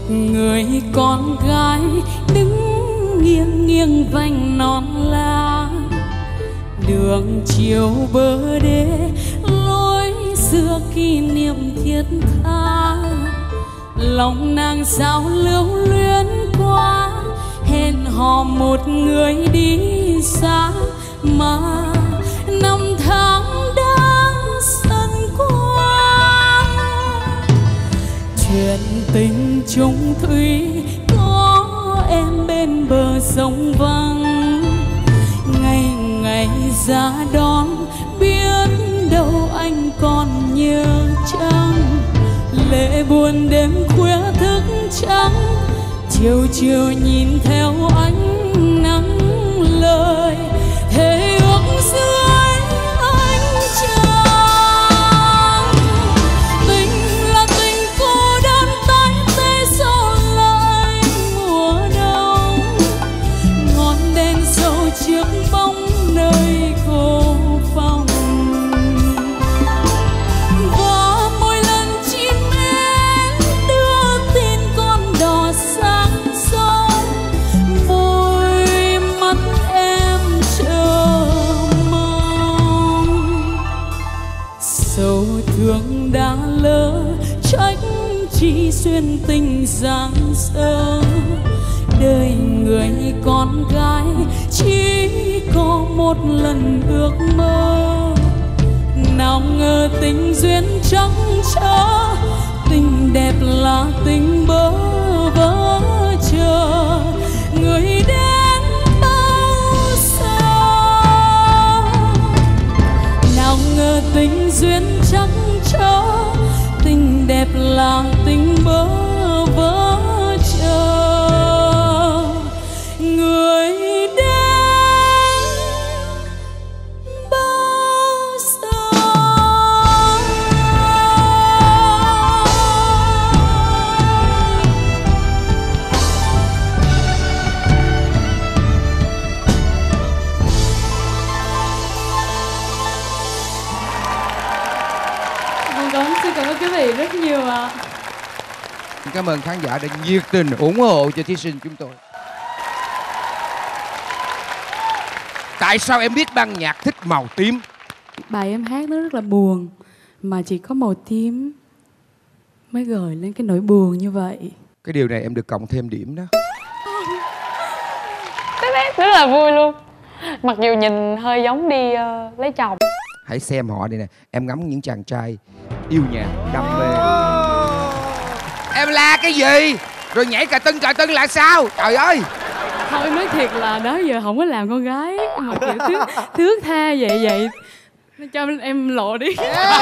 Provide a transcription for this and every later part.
Người con gái đứng nghiêng nghiêng vành non lá, đường chiều bờ đê lối xưa kỷ niệm thiết tha. Lòng nàng sao lưu luyến quá, hẹn hò một người đi xa, mà năm tháng đang dần qua. Chuyện tình chung thủy có em bên bờ sông vắng, ngày ngày ra đón biết đâu anh còn nhớ chăng. Lệ buồn đêm khuya thức trắng, chiều chiều nhìn theo ánh nắng lời thề ước dưới ánh trăng. Tình là tình cô đơn tái tê gió lại mùa đông, ngọn đèn dầu chiếc bóng nơi cô phòng. Thương đã lỡ trách chi xuyên tình giang dở, đời người con gái chỉ có một lần ước mơ. Nào ngờ tình duyên trắng trở, tình đẹp là tình bơ vơ chờ người đến bao giờ. Nào ngờ tình duyên trắng trở, tình đẹp là tình bơ vơ chờ người đến bao giờ. Xin cảm ơn quý vị rất nhiều ạ. Cảm ơn khán giả đã nhiệt tình ủng hộ cho thí sinh chúng tôi. Tại sao em biết ban nhạc thích màu tím? Bài em hát nó rất là buồn, mà chỉ có màu tím mới gợi lên cái nỗi buồn như vậy. Cái điều này em được cộng thêm điểm đó. Rất là vui luôn. Mặc dù nhìn hơi giống đi lấy chồng. Hãy xem họ đây nè. Em ngắm những chàng trai yêu nhạc, đam mê. Em la cái gì? Rồi nhảy cà tưng là sao? Trời ơi. Thôi nói thiệt là đó giờ không có làm con gái mà kiểu thước tha vậy cho em lộ đi.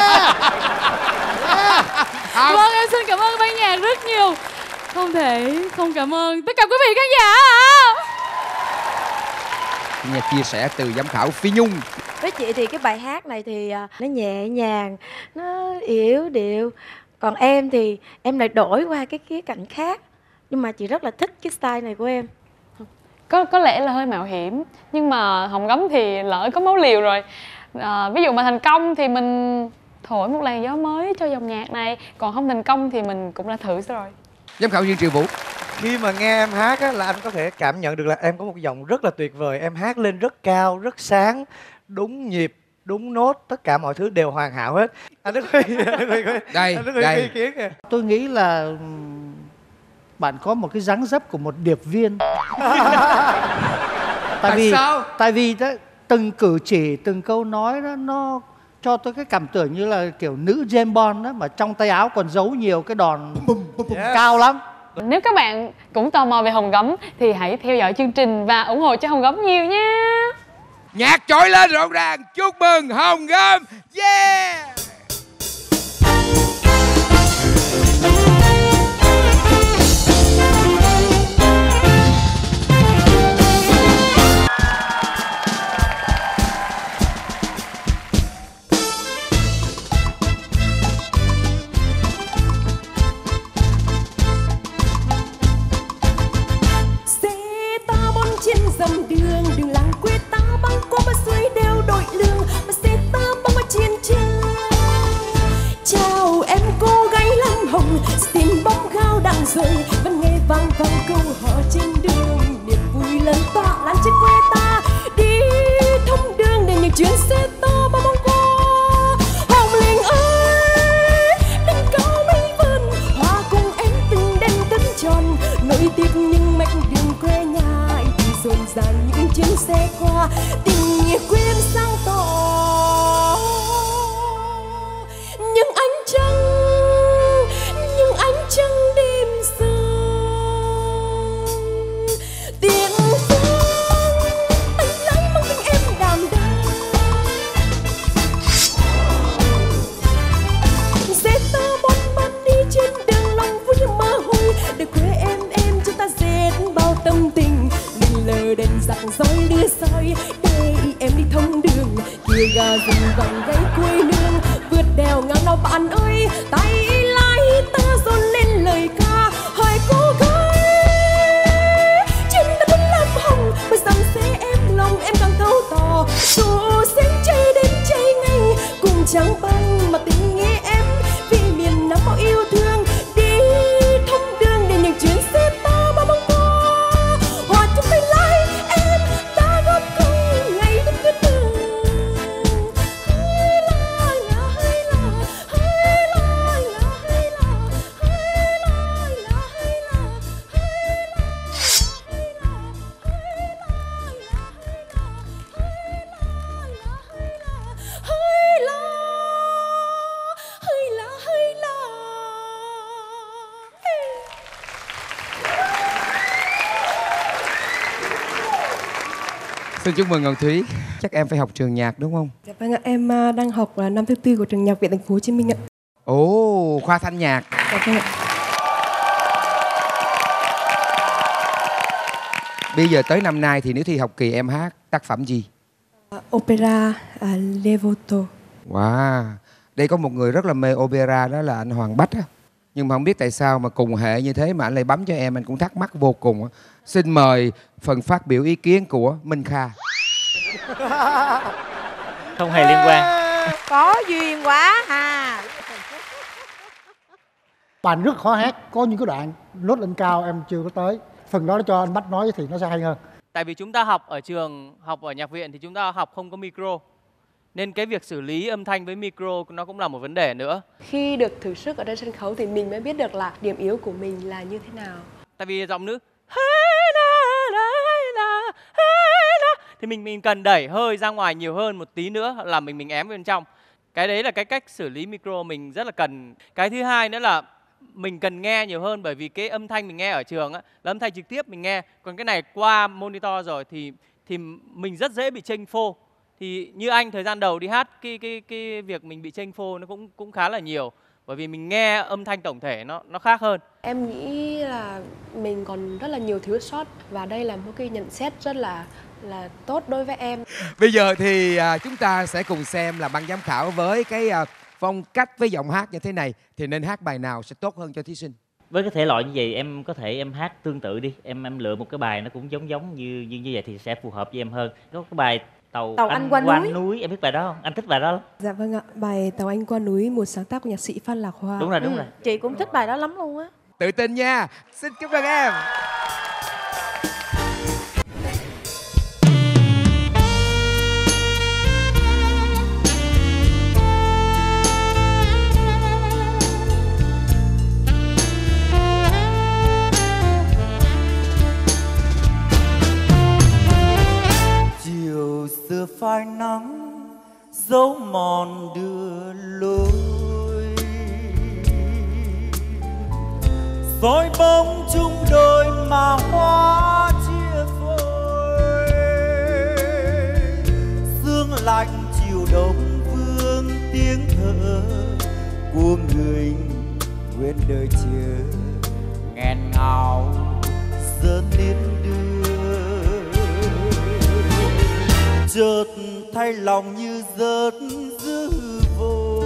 Vâng, em xin cảm ơn ban nhạc rất nhiều. Không thể không cảm ơn tất cả quý vị khán giả ạ. Nghe chia sẻ từ giám khảo Phi Nhung. Với chị thì cái bài hát này thì nó nhẹ nhàng, nó yếu điệu. Còn em thì em lại đổi qua cái khía cạnh khác. Nhưng mà chị rất là thích cái style này của em. Có lẽ là hơi mạo hiểm, nhưng mà Hồng Gấm thì lỡ có máu liều rồi. Ví dụ mà thành công thì mình thổi một làn gió mới cho dòng nhạc này. Còn không thành công thì mình cũng đã thử rồi. Giám khảo viên Triệu Vũ. Khi mà nghe em hát á, là anh có thể cảm nhận được là em có một giọng rất là tuyệt vời. Em hát lên rất cao, rất sáng, đúng nhịp, đúng nốt, tất cả mọi thứ đều hoàn hảo hết. Anh Đức Huy, đây. ý kiến kìa. Tôi nghĩ là bạn có một cái dáng dấp của một điệp viên. Tại vì đó, từng cử chỉ, từng câu nói đó, nó cho tôi cái cảm tưởng như là kiểu nữ James Bond đó, mà trong tay áo còn giấu nhiều cái đòn cao lắm. Nếu các bạn cũng tò mò về Hồng Gấm thì hãy theo dõi chương trình và ủng hộ cho Hồng Gấm nhiều nha. Nhạc trỗi lên rộn ràng, chúc mừng Hồng Gấm. Yeah. dòng đường làng quê ta băng qua bờ suối đeo đội lương và xe ta băng qua chiến trường. Chào em cô gái Lâm Hồng, xin bóng gao đặng rồi vẫn vang vang câu hò trên đường, niềm vui lớn tỏa lan trên quê ta. Đi thông đường để những chuyến xe to bao mong qua. Hồng Linh ơi, đỉnh cao mây vươn, hoa cùng em từng đêm tấn tròn. Nối tiếp những mạch đường quê nhà, thì rộn ràng những chuyến xe qua. Tình nghĩa quê em sang tỏ những ánh trăng đêm sương. Tiếng vang tay lắng mang tình em đàm đang. Dễ ta bon ban đi trên đường lòng vui như mơ hồi. Để quê em chúng ta dệt bao tâm tình. Lên lờ đèn giặc dõi đưa soi, để em đi thông đường. Kia gà rừng vàng gáy quê nương, vượt đèo ngang nào bạn ơi. Tay lái ta dồn lên lời ca, hỏi cô gái trên đất vẫn làm hồng. Bởi rằng sẽ em lòng em càng thâu tỏ, dù sẽ cháy đến cháy ngay cùng trắng băng mà tình nghĩa em vì miền Nam bao yêu thương. Đi thông đường để những chuyến xe ta bao mong qua, hòa chung tay lái em ta góp công ngày đêm tuyết đường. Xin chúc mừng Ngọc Thúy. Chắc em phải học trường nhạc đúng không? Dạ vâng ạ, em đang học năm thứ 4 của trường Nhạc viện Thành phố Hồ Chí Minh ạ. Ồ, khoa thanh nhạc. Dạ vâng ạ. Bây giờ tới năm nay thì nếu thi học kỳ em hát tác phẩm gì? Opera Levoto. Wow, đây có một người rất là mê opera, đó là anh Hoàng Bách á. Nhưng mà không biết tại sao mà cùng hệ như thế mà anh lại bấm cho em, anh cũng thắc mắc vô cùng á. Xin mời phần phát biểu ý kiến của Minh Kha. Không hề liên quan. Có duyên quá ha. Bạn rất khó hát, có những cái đoạn nốt lên cao em chưa có tới. Phần đó cho anh Bách nói thì nó sẽ hay hơn. Tại vì chúng ta học ở trường, học ở nhạc viện thì chúng ta học không có micro. Nên cái việc xử lý âm thanh với micro nó cũng là một vấn đề nữa. Khi được thử sức ở trên sân khấu thì mình mới biết được là điểm yếu của mình là như thế nào. Tại vì giọng nữ thì mình cần đẩy hơi ra ngoài nhiều hơn một tí nữa là mình ém bên trong. Cái đấy là cái cách xử lý micro mình rất là cần. Cái thứ hai nữa là mình cần nghe nhiều hơn, bởi vì cái âm thanh mình nghe ở trường á là âm thanh trực tiếp mình nghe, còn cái này qua monitor rồi thì mình rất dễ bị chênh phô. Thì như anh thời gian đầu đi hát, cái việc mình bị chênh phô nó cũng khá là nhiều, bởi vì mình nghe âm thanh tổng thể nó khác hơn. Em nghĩ là mình còn rất là nhiều thiếu sót và đây là một cái nhận xét rất là tốt đối với em. Bây giờ thì chúng ta sẽ cùng xem là ban giám khảo với cái phong cách với giọng hát như thế này thì nên hát bài nào sẽ tốt hơn cho thí sinh. Với cái thể loại như vậy em có thể em hát tương tự đi, em lựa một cái bài nó cũng giống như vậy thì sẽ phù hợp với em hơn. Có cái bài Tàu Anh qua núi, em biết bài đó không? Anh thích bài đó lắm. Dạ vâng ạ, bài Tàu Anh qua núi, một sáng tác của nhạc sĩ Phan Lạc Hoa. Đúng rồi. Chị cũng thích bài đó lắm luôn á. Tự tin nha. Xin chúc mừng em. Chiều xưa phai nắng dấu mòn đưa lối, dõi bóng chung đôi mà hoa chia phôi. Sương lạnh chiều đông vương tiếng thở của người quên đời chờ, nghẹn ngào giờ tiếng đưa. Chợt thay lòng như rớt dư vô,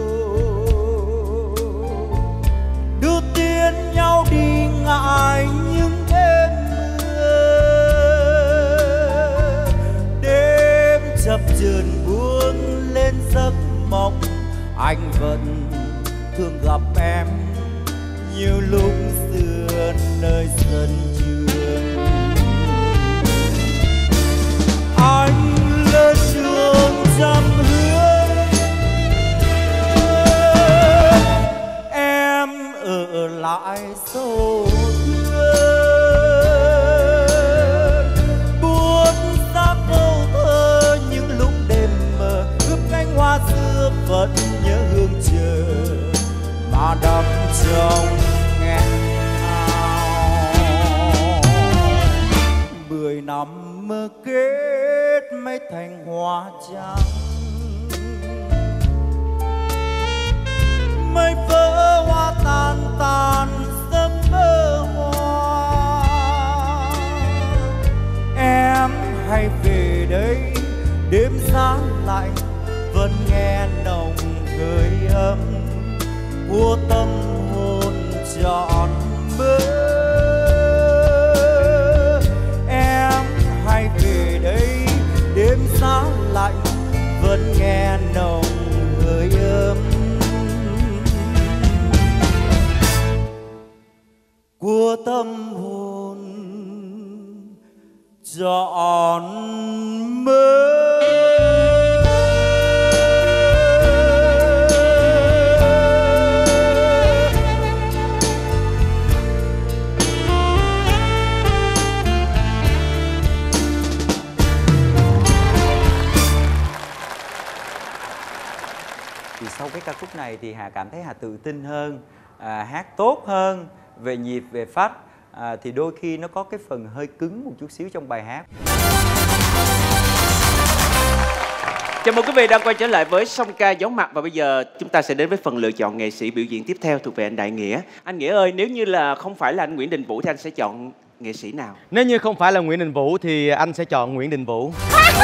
đưa tiến nhau đi ngại những đêm mưa. Đêm chập chờn buông lên giấc mộng, anh vẫn thường gặp em nhiều lúc xưa gần nơi sân trường. Anh lên trường trăm hướng, em ở lại sâu thương. Buốt xác câu thơ những lúc đêm mờ, ướp cánh hoa xưa vẫn nhớ hương chờ mà đắm trong nghẹn ngào. 10 năm mơ kết mấy thành hoa trắng, mây vỡ hoa tan tàn giấc mơ hoa. Em hãy về đây đêm giá lạnh vẫn nghe nồng hơi ấm của tâm hồn trọn mơ. Em hãy về đây đêm giá lạnh vẫn nghe nồng hơi ấm của tâm hồn trọn mơ. Thì sau cái ca khúc này thì Hà cảm thấy Hà tự tin hơn, hát tốt hơn về nhịp, về phách, thì đôi khi nó có cái phần hơi cứng một chút xíu trong bài hát. Chào mừng quý vị đang quay trở lại với Song Ca Giấu Mặt. Và bây giờ chúng ta sẽ đến với phần lựa chọn nghệ sĩ biểu diễn tiếp theo thuộc về anh Đại Nghĩa. Anh Nghĩa ơi, nếu như là không phải là anh Nguyễn Đình Vũ thì anh sẽ chọn nghệ sĩ nào? Nếu như không phải là Nguyễn Đình Vũ thì anh sẽ chọn Nguyễn Đình Vũ.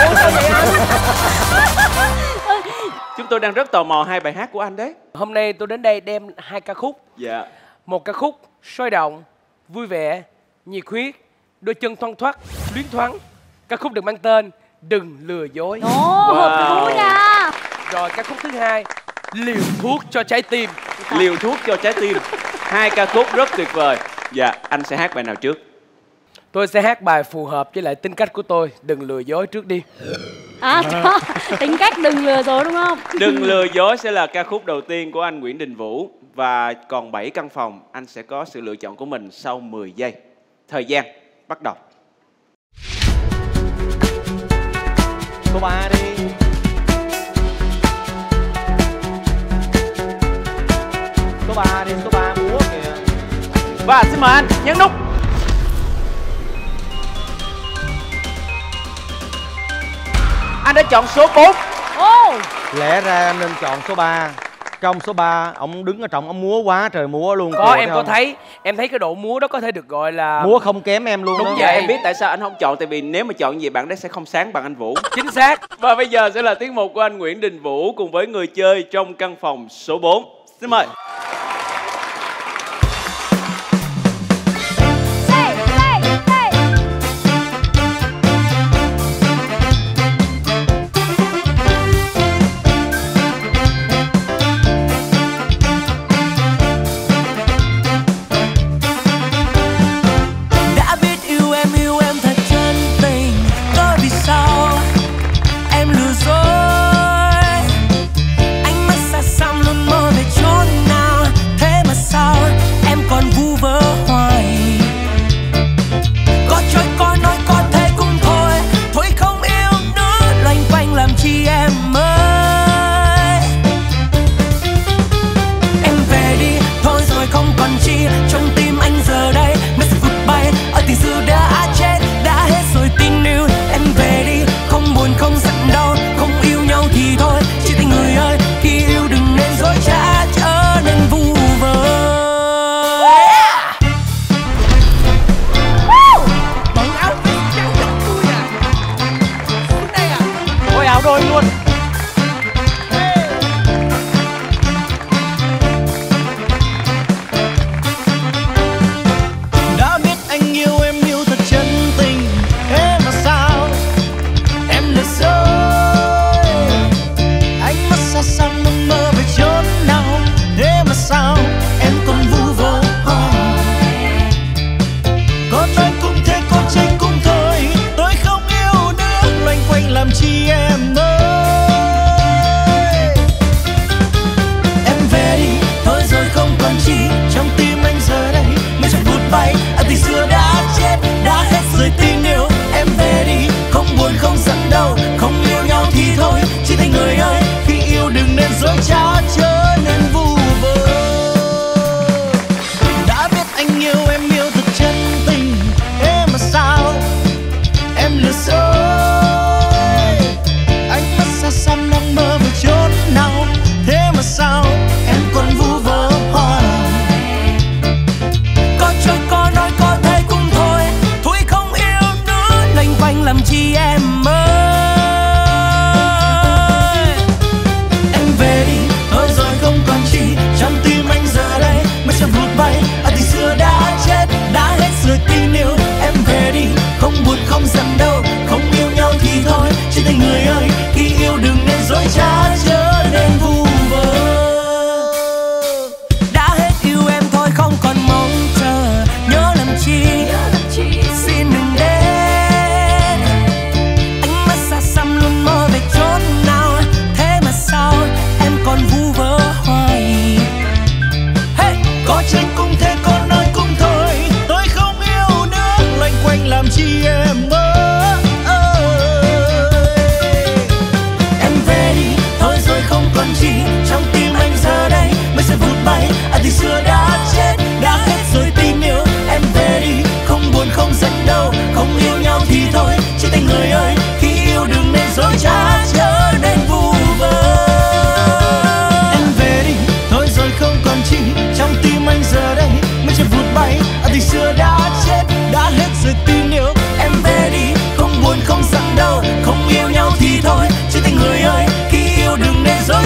Chúng tôi đang rất tò mò hai bài hát của anh đấy. Hôm nay tôi đến đây đem hai ca khúc. Dạ. Một ca khúc sôi động, vui vẻ, nhiệt huyết, đôi chân thoăn thoắt, luyến thoáng. Ca khúc được mang tên Đừng Lừa Dối. Hợp thú nha. Rồi ca khúc thứ hai, Liều Thuốc Cho Trái Tim. Liều Thuốc Cho Trái Tim. Hai ca khúc rất tuyệt vời. Dạ, anh sẽ hát bài nào trước? Tôi sẽ hát bài phù hợp với lại tính cách của tôi, Đừng Lừa Dối trước đi. Tính cách đừng lừa dối đúng không? Đừng Lừa Dối sẽ là ca khúc đầu tiên của anh Nguyễn Đình Vũ. Và còn 7 căn phòng, anh sẽ có sự lựa chọn của mình sau 10 giây. Thời gian bắt đầu. Số 3 đi. Số 3 đi, số 3 múa kìa. Và xin mời anh nhấn nút. Anh đã chọn số 4. Lẽ ra em nên chọn số 3. Trong số 3, ông đứng ở trong ông múa quá trời múa luôn. Có, em có thấy, em thấy cái độ múa đó có thể được gọi là múa không kém em luôn. Đúng đó. vậy. Em biết tại sao anh không chọn, tại vì nếu mà chọn gì bạn đấy sẽ không sáng bằng anh Vũ. Chính xác. Và bây giờ sẽ là tiết mục của anh Nguyễn Đình Vũ cùng với người chơi trong căn phòng số 4. Xin mời. Anh mắt xa xăm luôn mơ về chốn nào.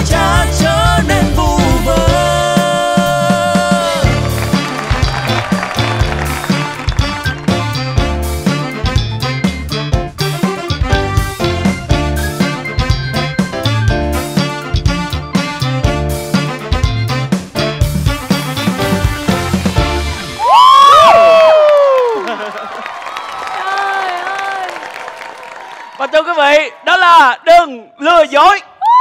cha trở nên vu vơ. Và thưa quý vị, đó là Đừng Lừa Dối.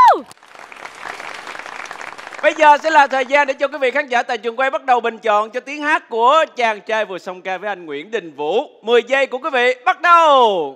Bây giờ sẽ là thời gian để cho quý vị khán giả tại trường quay bắt đầu bình chọn cho tiếng hát của chàng trai vừa song ca với anh Nguyễn Đình Vũ. 10 giây của quý vị bắt đầu.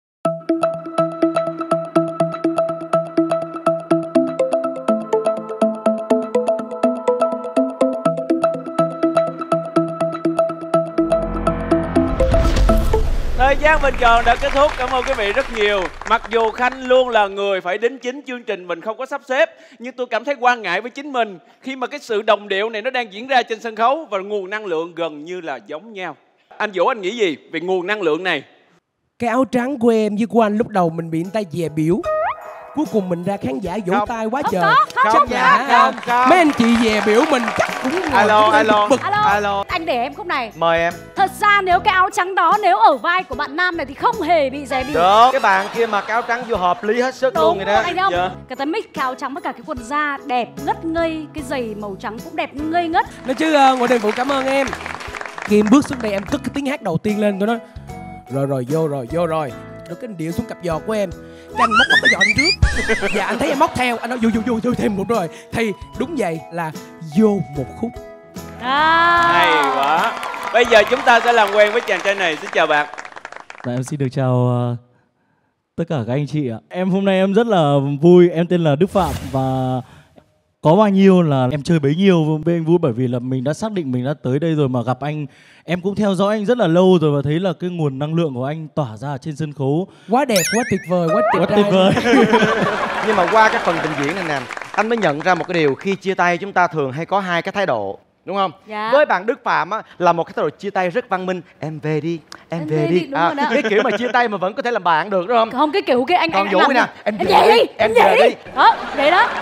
Thời gian bình chọn đã kết thúc. Cảm ơn quý vị rất nhiều. Mặc dù Khanh luôn là người phải đính chính chương trình mình không có sắp xếp, nhưng tôi cảm thấy quan ngại với chính mình khi mà cái sự đồng điệu này nó đang diễn ra trên sân khấu và nguồn năng lượng gần như là giống nhau. Anh Vũ, anh nghĩ gì về nguồn năng lượng này? Cái áo trắng của em với của anh lúc đầu mình bị người ta dè biểu, cuối cùng mình ra khán giả vỗ tay quá trời. Không. Mấy anh chị dè biểu mình chắc cũng Alo. Anh để em khúc này. Mời em. Thật ra nếu cái áo trắng đó nếu ở vai của bạn nam này thì không hề bị dè biểu. Được. Cái bạn kia mặc áo trắng vô hợp lý hết sức luôn rồi đó. Anh không? Cái tay mix cái áo trắng với cả cái quần da đẹp ngất ngây, cái giày màu trắng cũng đẹp ngây ngất. Nói chứ Nguyễn Đình Vũ cảm ơn em. Khi em bước xuống đây em cất cái tiếng hát đầu tiên lên, tôi nói rồi vô rồi. Rồi cái điệu xuống cặp giò của em, cái anh móc cái giò anh trước. Và anh thấy em móc theo, anh nói vô thêm một rồi. Thì đúng vậy là vô một khúc. Hay quá. Bây giờ chúng ta sẽ làm quen với chàng trai này. Xin chào bạn. Dạ, em xin được chào tất cả các anh chị ạ. Em hôm nay em rất là vui. Em tên là Đức Phạm và có bao nhiêu là em chơi bấy nhiêu với anh Vũ, bởi vì là mình đã xác định mình đã tới đây rồi mà gặp anh. Em cũng theo dõi anh rất là lâu rồi và thấy là cái nguồn năng lượng của anh tỏa ra trên sân khấu quá đẹp, quá tuyệt vời, quá tuyệt vời. Nhưng mà qua cái phần trình diễn này nè, anh mới nhận ra một cái điều, khi chia tay chúng ta thường hay có hai cái thái độ, đúng không? Dạ. Với bạn Đức Phạm á, là một cái thái độ chia tay rất văn minh. Em về đi, em về đi. Cái kiểu mà chia tay mà vẫn có thể làm bạn được, đúng không? Không, cái kiểu kia anh Còn Vũ nè, em về đi, em về đi. Đó, vậy đó.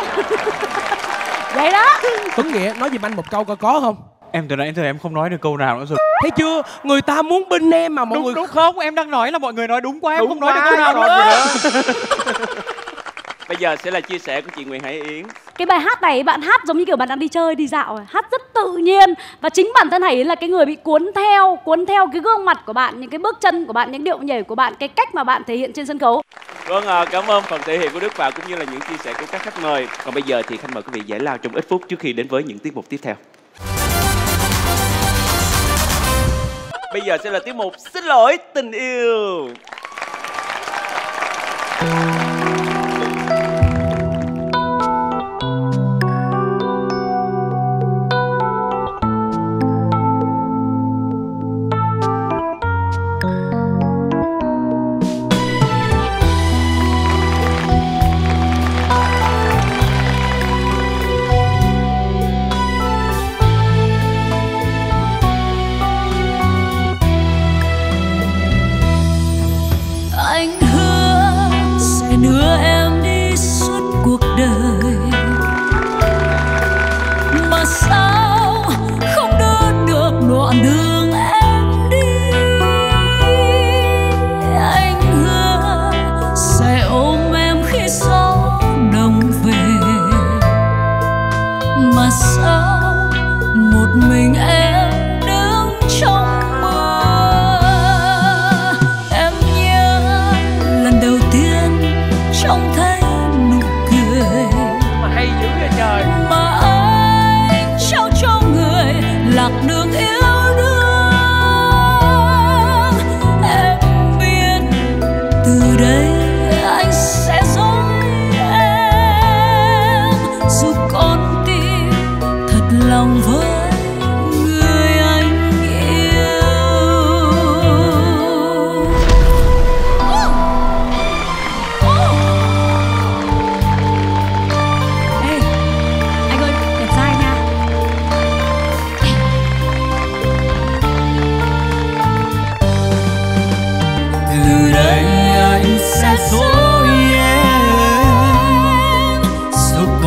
Vậy đó. Tuấn Nghĩa nói giùm anh một câu coi có không? Em từ nãy giờ em không nói được câu nào nữa rồi. Thấy chưa? Người ta muốn binh em mà mọi người đúng không? Em đang nói là mọi người nói đúng quá, em không nói được câu nào nữa. Bây giờ sẽ là chia sẻ của chị Nguyễn Hải Yến. Cái bài hát này bạn hát giống như kiểu bạn đang đi chơi, đi dạo, hát rất tự nhiên. Và chính bản thân Hải Yến là cái người bị cuốn theo cái gương mặt của bạn, những cái bước chân của bạn, những điệu nhảy của bạn, cái cách mà bạn thể hiện trên sân khấu. Vâng, cảm ơn phần thể hiện của Đức Phạm cũng như là những chia sẻ của các khách mời. Còn bây giờ thì Khanh mời quý vị giải lao trong ít phút trước khi đến với những tiết mục tiếp theo. Bây giờ sẽ là tiết mục Xin Lỗi Tình Yêu.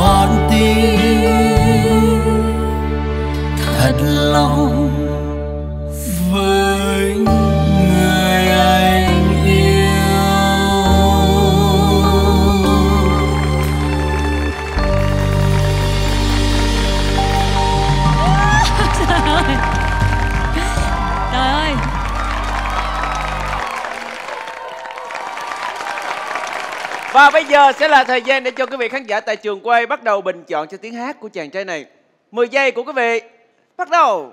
con tim thật lòng với người anh yêu. Trời ơi. Và bây giờ sẽ là thời gian để cho quý vị khán giả tại trường quay bắt đầu bình chọn cho tiếng hát của chàng trai này. 10 giây của quý vị, bắt đầu.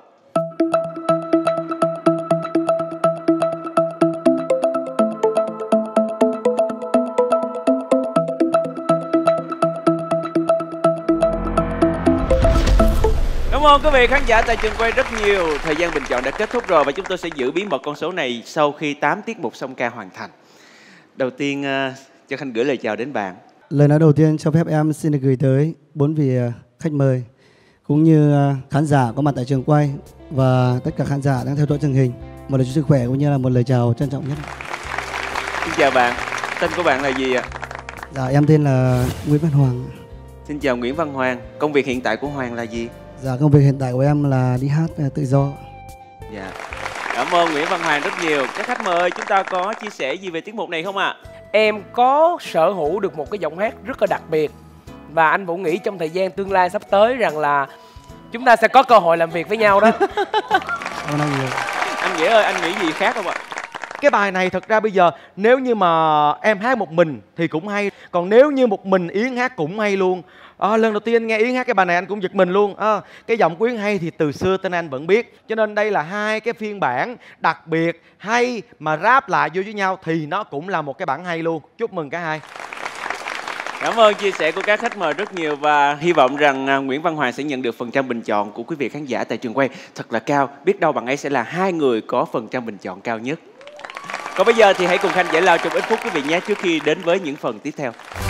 Cảm ơn quý vị khán giả tại trường quay rất nhiều. Thời gian bình chọn đã kết thúc rồi và chúng tôi sẽ giữ bí mật con số này sau khi 8 tiết mục song ca hoàn thành. Đầu tiên cho Khanh gửi lời chào đến bạn. Lời nói đầu tiên cho phép em xin được gửi tới 4 vị khách mời cũng như khán giả có mặt tại trường quay và tất cả khán giả đang theo dõi truyền hình. Một lời chúc sức khỏe cũng như là một lời chào trân trọng nhất. Xin chào bạn, tên của bạn là gì ạ? Dạ em tên là Nguyễn Văn Hoàng. Xin chào Nguyễn Văn Hoàng. Công việc hiện tại của Hoàng là gì? Dạ công việc hiện tại của em là đi hát tự do. Dạ. Cảm ơn Nguyễn Văn Hoàng rất nhiều. Các khách mời chúng ta có chia sẻ gì về tiết mục này không ạ? Em có sở hữu được một cái giọng hát rất là đặc biệt. Và anh Vũ nghĩ trong thời gian tương lai sắp tới rằng là chúng ta sẽ có cơ hội làm việc với nhau đó. Anh Nghĩa ơi, anh nghĩ gì khác không ạ? Cái bài này thật ra bây giờ nếu như mà em hát một mình thì cũng hay. Còn nếu như một mình Yến hát cũng hay luôn. Lần đầu tiên anh nghe Yến hát cái bài này anh cũng giật mình luôn. Cái giọng của Yến hay thì từ xưa tên anh vẫn biết. Cho nên đây là hai cái phiên bản đặc biệt hay mà ráp lại vô với nhau thì nó cũng là một cái bản hay luôn. Chúc mừng cả hai. Cảm ơn chia sẻ của các khách mời rất nhiều và hy vọng rằng Nguyễn Văn Hoàng sẽ nhận được phần trăm bình chọn của quý vị khán giả tại trường quay thật là cao. Biết đâu bạn ấy sẽ là hai người có phần trăm bình chọn cao nhất. Còn bây giờ thì hãy cùng Khanh giải lao trong ít phút quý vị nhé, trước khi đến với những phần tiếp theo.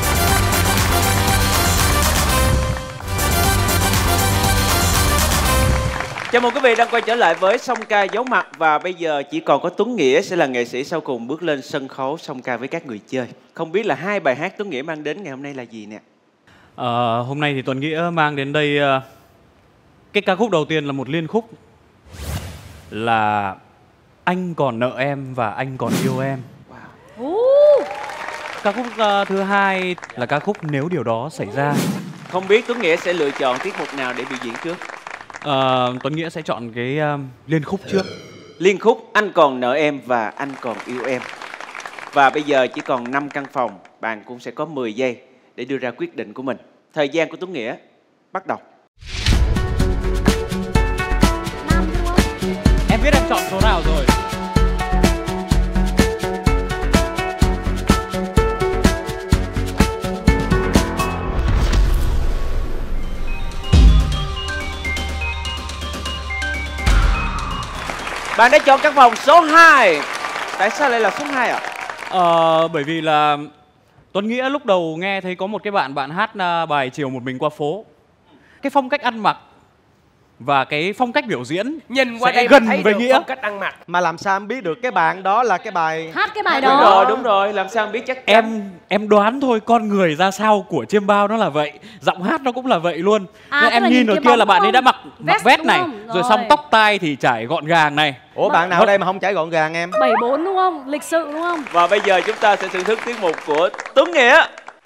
Chào mừng quý vị đang quay trở lại với song ca giấu mặt và bây giờ chỉ còn có Tuấn Nghĩa sẽ là nghệ sĩ sau cùng bước lên sân khấu song ca với các người chơi. Không biết là hai bài hát Tuấn Nghĩa mang đến ngày hôm nay là gì nè? Hôm nay thì Tuấn Nghĩa mang đến đây cái ca khúc đầu tiên là một liên khúc là Anh Còn Nợ Em và Anh Còn Yêu Em. Ca khúc thứ hai là ca khúc Nếu Điều Đó Xảy Ra. Không biết Tuấn Nghĩa sẽ lựa chọn tiết mục nào để biểu diễn trước? Tuấn Nghĩa sẽ chọn cái liên khúc trước. Liên khúc Anh Còn Nợ Em và Anh Còn Yêu Em. Và bây giờ chỉ còn 5 căn phòng, bạn cũng sẽ có 10 giây để đưa ra quyết định của mình. Thời gian của Tuấn Nghĩa bắt đầu. Em biết em chọn số nào rồi. Bạn đã chọn căn phòng số 2. Tại sao lại là số 2 ạ? Bởi vì là Tuấn Nghĩa lúc đầu nghe thấy có một cái bạn hát bài Chiều Một Mình Qua Phố. Cái phong cách ăn mặc và cái phong cách biểu diễn nhìn qua sẽ đây gần thấy với được Nghĩa. phong cách ăn mặc. Mà làm sao em biết được cái bạn đó là cái bài hát cái bài đó? Đúng rồi, làm sao em biết chắc chắn. Em đoán thôi, con người ra sao của Chiêm Bao nó là vậy, giọng hát nó cũng là vậy luôn. Nên em nhìn ở kia là bạn ấy đã mặc vest này, rồi xong tóc tai thì trải gọn gàng này. Ủa bạn nào ở đây mà không trải gọn gàng em? 74 đúng không? Lịch sự đúng không? Và bây giờ chúng ta sẽ thưởng thức tiết mục của Tuấn Nghĩa.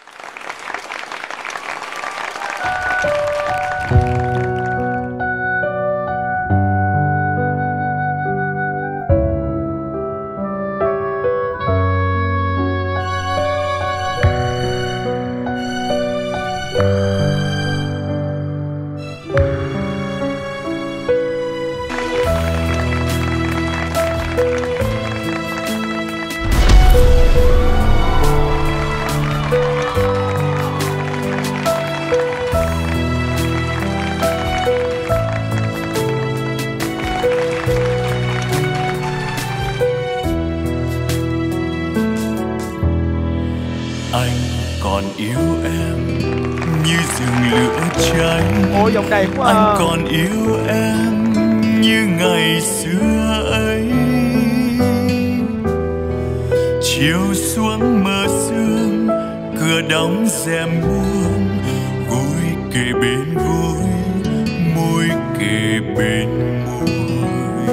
Ôi dòng đầy quá. Anh còn yêu em như ngày xưa ấy. Chiều xuống mờ sương, cửa đóng rèm buông, gối kề bên gối, môi kề bên môi.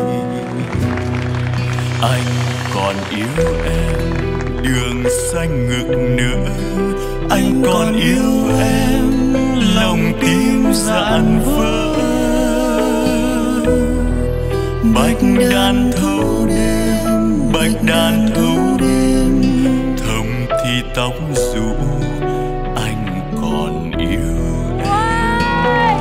Anh còn yêu em, đường xanh ngực nở. Anh còn yêu em, lòng tim dạn vỡ. Bạch đàn thâu đêm, bạch đàn thâu đêm, thầm thì tóc rũ. Anh còn yêu em,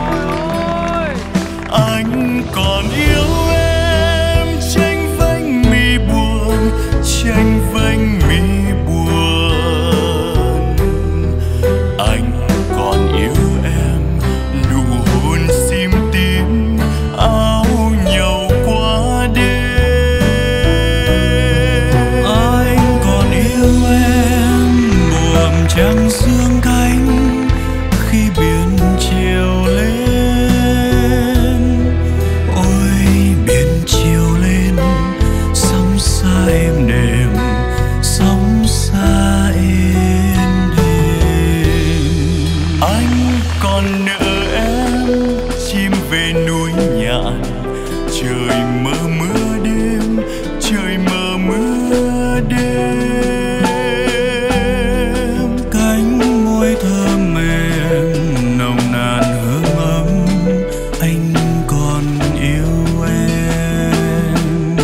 anh còn yêu em. Tranh vênh mi buồn, tranh vênh mi buồn. Anh còn yêu em, nụ hôn sim tím, áo nhầu qua đêm. Anh còn yêu em, buồm trăng dương cánh khi biển chiều lên. Ôi biển chiều lên, sóng xa êm đềm, sóng xa êm đềm. Anh còn nợ em, chim về núi nhạn. Trời mơ mưa đêm, trời mơ mưa đêm. Cánh môi thơm mềm, nồng nàn hương ấm. Anh còn yêu em,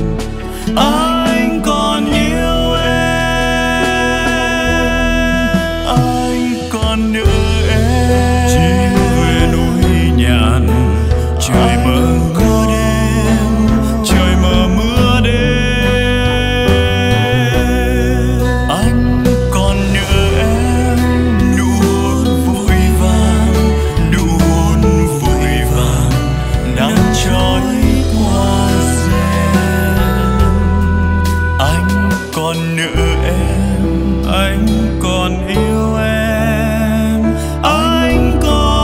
anh còn yêu em, anh còn nợ em. Chim về núi nhạn, trời mơ mưa đêm, trời mơ mưa đêm. Anh còn nợ em, nụ hôn vội vàng, nụ hôn vội vàng đang trói qua rèm. Anh còn nợ em, anh còn yêu em, anh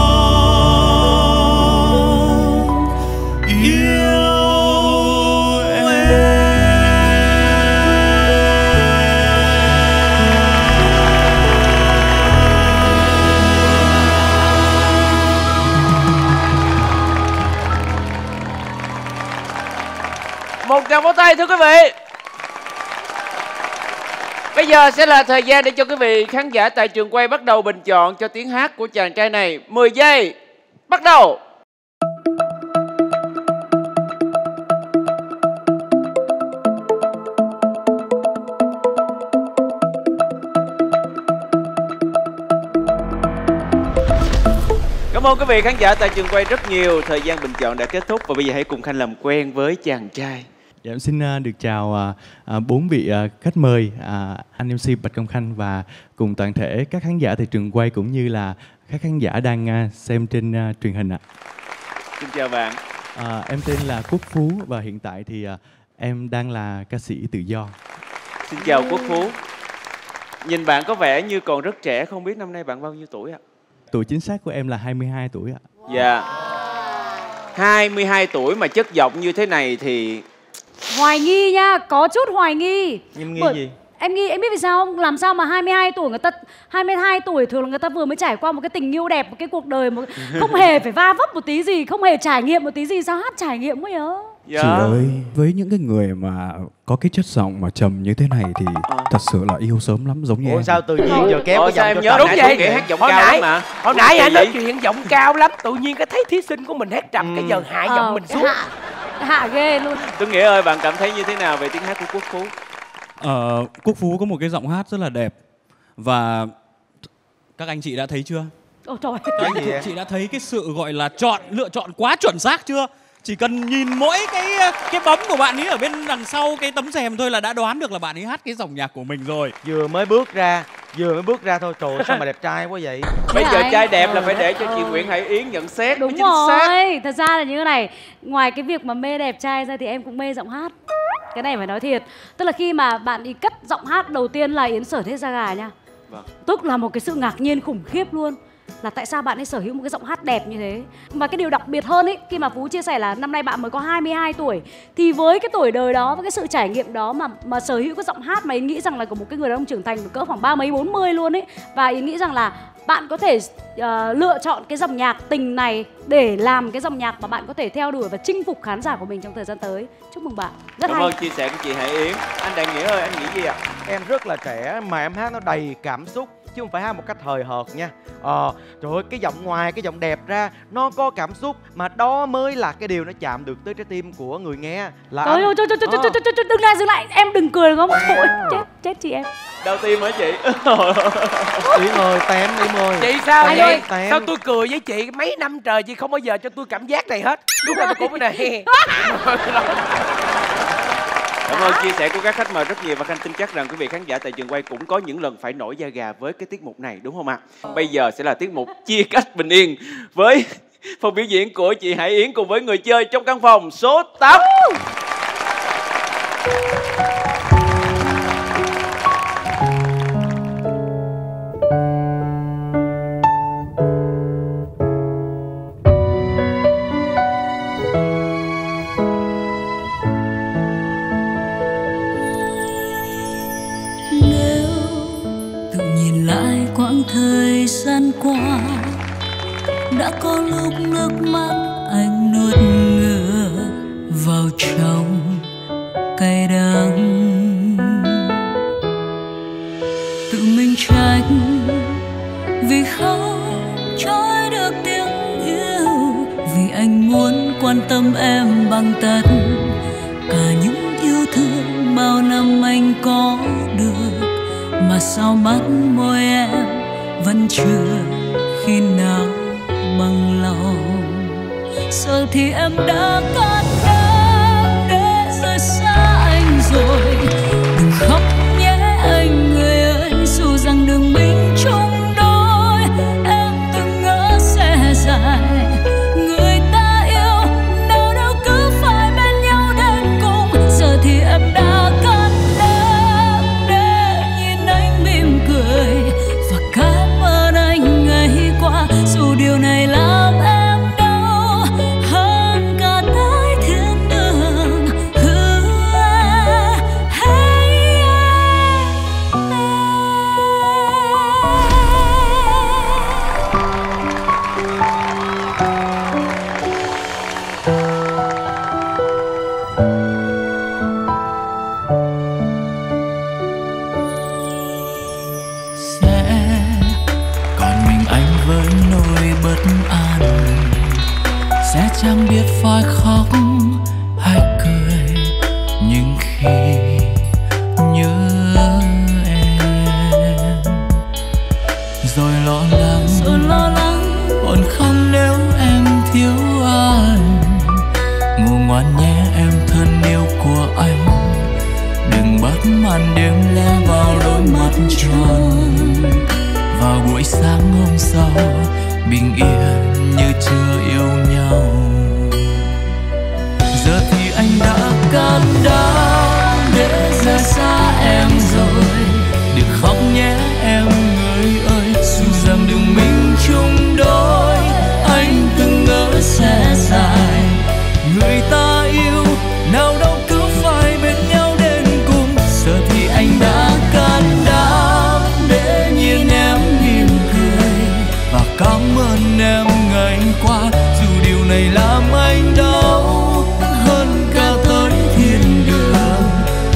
còn yêu Một tràng pháo tay thưa quý vị. Bây giờ sẽ là thời gian để cho quý vị khán giả tại trường quay bắt đầu bình chọn cho tiếng hát của chàng trai này. 10 giây, bắt đầu. Cảm ơn quý vị khán giả tại trường quay rất nhiều. Thời gian bình chọn đã kết thúc và bây giờ hãy cùng Khanh làm quen với chàng trai. Dạ, em xin được chào 4 vị khách mời, anh MC Bạch Công Khanh và cùng toàn thể các khán giả tại trường quay cũng như là các khán giả đang xem trên truyền hình ạ. Xin chào bạn. Em tên là Quốc Phú và hiện tại thì em đang là ca sĩ tự do. Xin chào Quốc Phú. Nhìn bạn có vẻ như còn rất trẻ, không biết năm nay bạn bao nhiêu tuổi ạ? Tuổi chính xác của em là 22 tuổi ạ. Dạ. 22 tuổi mà chất giọng như thế này thì Hoài nghi nha, có chút hoài nghi. Nhưng nghi gì? Em biết vì sao không? Làm sao mà 22 tuổi thường là người ta vừa mới trải qua một cái tình yêu đẹp, một cái cuộc đời mà không hề phải va vấp một tí gì, không hề trải nghiệm một tí gì, sao hát trải nghiệm quá nhớ. Chị ơi, với những cái người mà có cái chất giọng mà trầm như thế này thì thật sự là yêu sớm lắm, giống như em. Sao tự nhiên giờ kéo cái giọng cho đúng vậy. Nghĩa hát giọng hồi cao nãy, lắm mà. Hồi nãy anh nói chuyện giọng cao lắm, tự nhiên cái thấy thí sinh của mình hát trầm, cái giờ hạ giọng mình xuống. Hạ ghê luôn. Tuấn Nghĩa ơi, bạn cảm thấy như thế nào về tiếng hát của Quốc Phú? Quốc Phú có một cái giọng hát rất là đẹp và các anh chị đã thấy chưa? Ôi trời. Các anh chị đã thấy cái sự gọi là lựa chọn quá chuẩn xác chưa? Chỉ cần nhìn mỗi cái bấm của bạn ấy ở bên đằng sau cái tấm rèm thôi là đã đoán được là bạn ấy hát cái dòng nhạc của mình rồi. Vừa mới bước ra thôi, trời sao mà đẹp trai quá vậy. Bây giờ trai đẹp là phải để cho chị Nguyễn Hải Yến nhận xét. Đúng rồi, thật ra là như thế này, ngoài cái việc mà mê đẹp trai ra thì em cũng mê giọng hát. Cái này phải nói thiệt. Tức là khi mà bạn đi cất giọng hát đầu tiên là Yến Sở Thế Ra Gà nha. Vâng. Tức là một cái sự ngạc nhiên khủng khiếp luôn. là tại sao bạn ấy sở hữu một cái giọng hát đẹp như thế. Và cái điều đặc biệt hơn ấy, khi mà Phú chia sẻ là năm nay bạn mới có 22 tuổi, thì với cái tuổi đời đó, với cái sự trải nghiệm đó mà sở hữu cái giọng hát mà Yến nghĩ rằng là của một cái người đàn ông trưởng thành cỡ khoảng 30 40 luôn ấy. Và Yến nghĩ rằng là bạn có thể lựa chọn cái dòng nhạc tình này để làm cái dòng nhạc mà bạn có thể theo đuổi và chinh phục khán giả của mình trong thời gian tới. Chúc mừng bạn. Rất Cảm hay. ơn chia sẻ của chị Hải Yến. Anh Đại Nghĩa ơi, anh nghĩ gì ạ? Em rất là trẻ mà em hát nó đầy cảm xúc, chứ không phải hát một cách hời hợt nha. Trời ơi, cái giọng ngoài, cái giọng đẹp ra, nó có cảm xúc, mà đó mới là cái điều nó chạm được tới trái tim của người nghe. Là Trời ơi, dừng lại, em đừng cười được không? Ôi, chết chị em. Đau tim hả chị? Yến ơi, tém Yến ơi. Chị sao Tém, vậy? tém. Sao tôi cười với chị mấy năm trời chị không bao giờ cho tôi cảm giác này hết. Lúc nào tôi cũng cái này. Cảm ơn chia sẻ của các khách mời rất nhiều, và Khanh tin chắc rằng quý vị khán giả tại trường quay cũng có những lần phải nổi da gà với cái tiết mục này, đúng không ạ? Bây giờ sẽ là tiết mục chia cách bình yên với phần biểu diễn của chị Hải Yến cùng với người chơi trong căn phòng số 8. Thời gian qua đã có lúc nước mắt anh nuốt ngửa vào trong cay đắng, tự mình trách vì không trói được tiếng yêu, vì anh muốn quan tâm em bằng tất cả những yêu thương bao năm anh có được, mà sao mắt môi em vẫn chưa khi nào bằng lòng. Giờ thì em đã cắt đám để rời xa anh rồi, đừng khóc nhé anh người ơi, dù rằng đường mình chung đôi em từng ngỡ sẽ dài. Người ta yêu đâu đâu cứ phải bên nhau đến cùng, giờ thì em đã cắt đám để nhìn anh mỉm cười và cảm ơn anh ngày qua, dù điều này làm em đau hơn cả tới thiên đường. Sẽ chẳng biết phải khóc hay cười, nhưng khi nhớ em rồi lo lắng buồn không nếu em thiếu anh. Ngủ ngoan nhé em thân yêu của anh, đừng bắt màn đêm leo vào đôi mắt tròn. Vào buổi sáng hôm sau bình yên như chưa yêu nhau. Giờ thì anh đã can đảm để rời xa em rồi, đừng khóc nhé em người ơi, dù rằng đường mình chung đôi anh từng ngỡ sẽ dài. Người ta yêu nào đâu cứ phải bên nhau đến cùng, giờ thì anh đã can đảm để nhìn em mỉm cười và cảm ơn em ngày qua, dù điều này làm anh đau hơn cả tới thiên đường.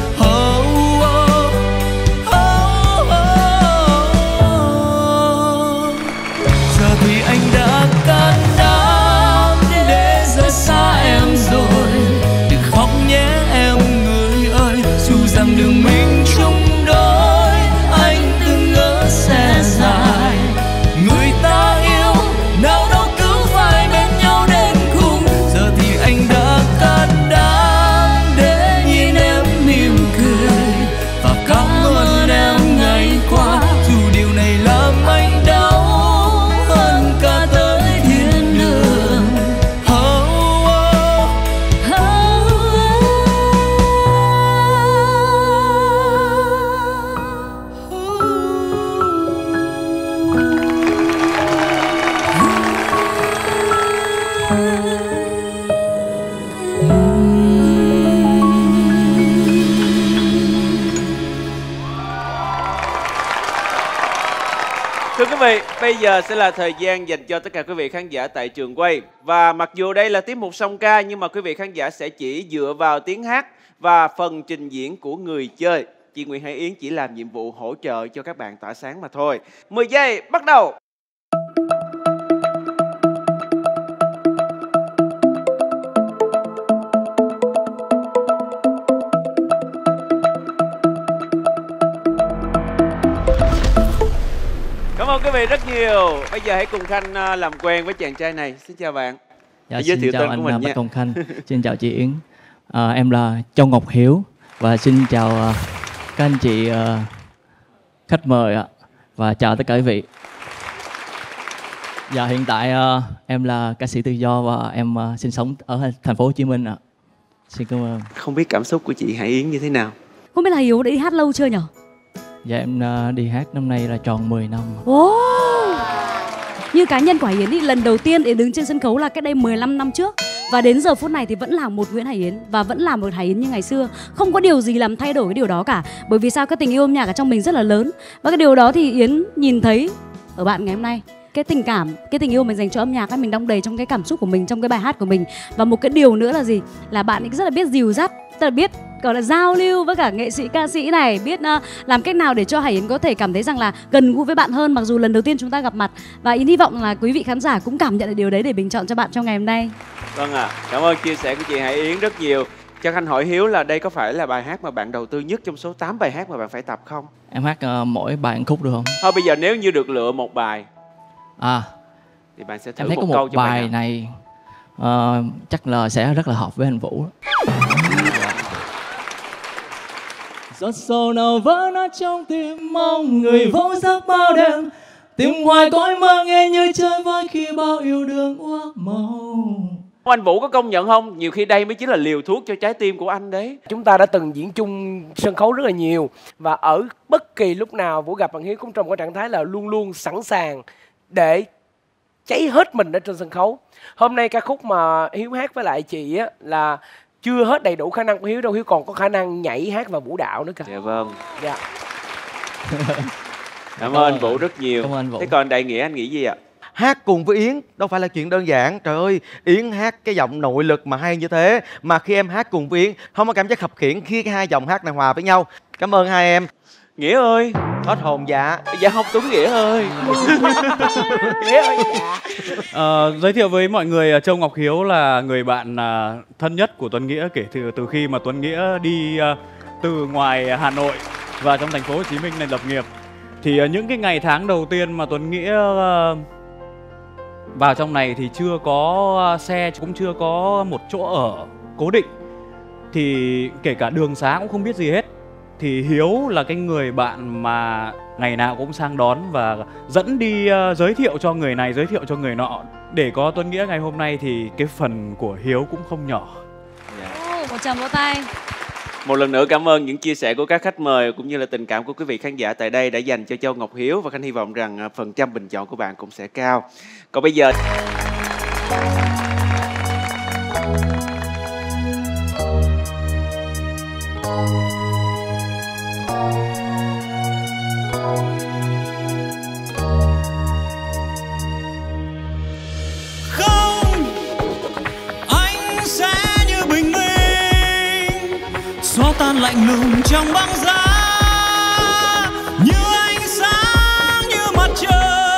Giờ thì anh đã can đảm để rời xa em rồi, đừng khóc nhé em người ơi, dù rằng đường mình chung đôi anh từng ngỡ sẽ dài. Người ta yêu nào đâu cứ phải bên nhau đến cùng, giờ vị, bây giờ sẽ là thời gian dành cho tất cả quý vị khán giả tại trường quay. Và mặc dù đây là tiết mục song ca nhưng mà quý vị khán giả sẽ chỉ dựa vào tiếng hát và phần trình diễn của người chơi. Chị Nguyễn Hải Yến chỉ làm nhiệm vụ hỗ trợ cho các bạn tỏa sáng mà thôi. 10 giây, bắt đầu! Cảm ơn quý vị rất nhiều. Bây giờ hãy cùng Khanh làm quen với chàng trai này. Xin chào bạn. Dạ, xin chào anh Bạch Công Khanh. Xin chào chị Yến. Em là Châu Ngọc Hiếu và xin chào các anh chị khách mời ạ. Và chào tất cả quý vị. Dạ, hiện tại em là ca sĩ tự do và em sinh sống ở thành phố Hồ Chí Minh ạ. Xin cảm ơn. Không biết cảm xúc của chị Hải Yến như thế nào? Không biết là Hiếu đã đi hát lâu chưa nhỉ? Dạ, em đi hát năm nay là tròn 10 năm. Wow. Như cá nhân của Hải Yến thì lần đầu tiên để đứng trên sân khấu là cách đây 15 năm trước. Và đến giờ phút này thì vẫn là một Nguyễn Hải Yến và vẫn là một Hải Yến như ngày xưa. Không có điều gì làm thay đổi cái điều đó cả. Bởi vì sao? Cái tình yêu âm nhạc ở trong mình rất là lớn. Và cái điều đó thì Yến nhìn thấy ở bạn ngày hôm nay. Cái tình cảm, cái tình yêu mình dành cho âm nhạc ấy, mình đong đầy trong cái cảm xúc của mình, trong cái bài hát của mình. Và một cái điều nữa là gì? Là bạn ấy rất là biết dìu dắt, rất là biết gọi là giao lưu với cả nghệ sĩ, ca sĩ này, biết làm cách nào để cho Hải Yến có thể cảm thấy rằng là gần gũi với bạn hơn mặc dù lần đầu tiên chúng ta gặp mặt. Và Yến hy vọng là quý vị khán giả cũng cảm nhận được điều đấy để bình chọn cho bạn trong ngày hôm nay. Vâng ạ, cảm ơn chia sẻ của chị Hải Yến rất nhiều. Cho Khanh hỏi Hiếu là đây có phải là bài hát mà bạn đầu tư nhất trong số 8 bài hát mà bạn phải tập không? Em hát mỗi bài một khúc được không? Thôi bây giờ nếu như được lựa một bài thì bạn sẽ thử em thấy một có một câu cho bài này chắc là sẽ rất là hợp với anh Vũ. Giọt sầu nào vỡ nát trong tim, mong người vô giấc bao đêm, tìm hoài cõi mơ nghe như chơi vơi khi bao yêu đương uất màu. Anh Vũ có công nhận không? Nhiều khi đây mới chính là liều thuốc cho trái tim của anh đấy. Chúng ta đã từng diễn chung sân khấu rất là nhiều. Và ở bất kỳ lúc nào Vũ gặp bạn Hiếu cũng trong cái trạng thái là luôn luôn sẵn sàng để cháy hết mình ở trên sân khấu. Hôm nay ca khúc mà Hiếu hát với lại chị á là chưa hết đầy đủ khả năng của Hiếu đâu. Hiếu còn có khả năng nhảy, hát và vũ đạo nữa cả. Dạ vâng. Dạ. Cảm ơn anh Vũ rất nhiều. Cảm ơn anh Vũ. Thế còn Đại Nghĩa anh nghĩ gì ạ? Hát cùng với Yến đâu phải là chuyện đơn giản. Trời ơi, Yến hát cái giọng nội lực mà hay như thế, mà khi em hát cùng với Yến không có cảm giác khập khiễng khi cái hai giọng hát này hòa với nhau. Cảm ơn hai em. Nghĩa ơi. Hết hồn dạ. Dạ không, Tuấn Nghĩa ơi. Nghĩa ơi dạ. Giới thiệu với mọi người, Châu Ngọc Hiếu là người bạn thân nhất của Tuấn Nghĩa kể từ khi mà Tuấn Nghĩa đi từ ngoài Hà Nội và trong thành phố Hồ Chí Minh này lập nghiệp. Thì những cái ngày tháng đầu tiên mà Tuấn Nghĩa vào trong này thì chưa có xe, cũng chưa có một chỗ ở cố định, thì kể cả đường xá cũng không biết gì hết. Thì Hiếu là cái người bạn mà ngày nào cũng sang đón và dẫn đi giới thiệu cho người này, giới thiệu cho người nọ. Để có Tuấn Nghĩa ngày hôm nay thì cái phần của Hiếu cũng không nhỏ. Một tràng vỗ tay. Một lần nữa cảm ơn những chia sẻ của các khách mời cũng như là tình cảm của quý vị khán giả tại đây đã dành cho Châu Ngọc Hiếu, và Khanh hy vọng rằng phần trăm bình chọn của bạn cũng sẽ cao. Còn bây giờ tan lạnh lùng trong băng giá, như ánh sáng như mặt trời.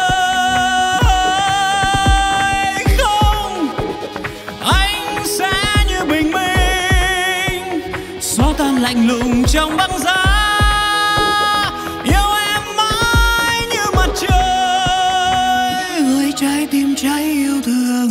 Không, anh sẽ như bình minh, xóa tan lạnh lùng trong băng giá, yêu em mãi như mặt trời, gửi trái tim cháy yêu thương.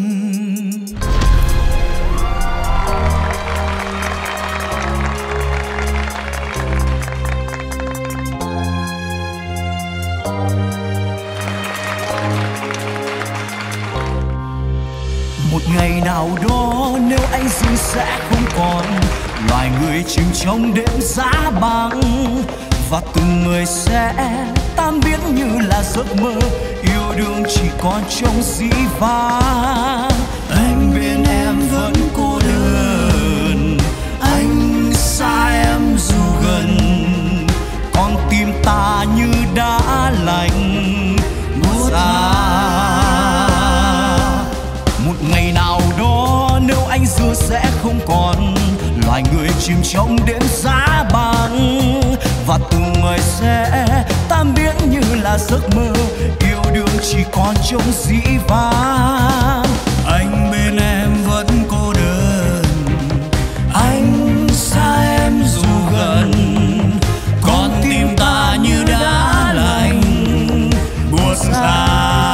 Một ngày nào đó nếu anh dưng sẽ không còn, loài người chìm trong đêm giá băng, và từng người sẽ tan biến như là giấc mơ, yêu đương chỉ còn trong dĩ vãng. Anh bên em vẫn cô đơn, anh xa em dù gần, con tim ta như đã lạnh, sẽ không còn, loài người chìm trong đêm giá băng, và từng người sẽ tan biến như là giấc mơ, yêu đương chỉ còn trong dĩ vãng. Anh bên em vẫn cô đơn, anh xa em dù gần, con tim ta như đã lạnh buốt ra.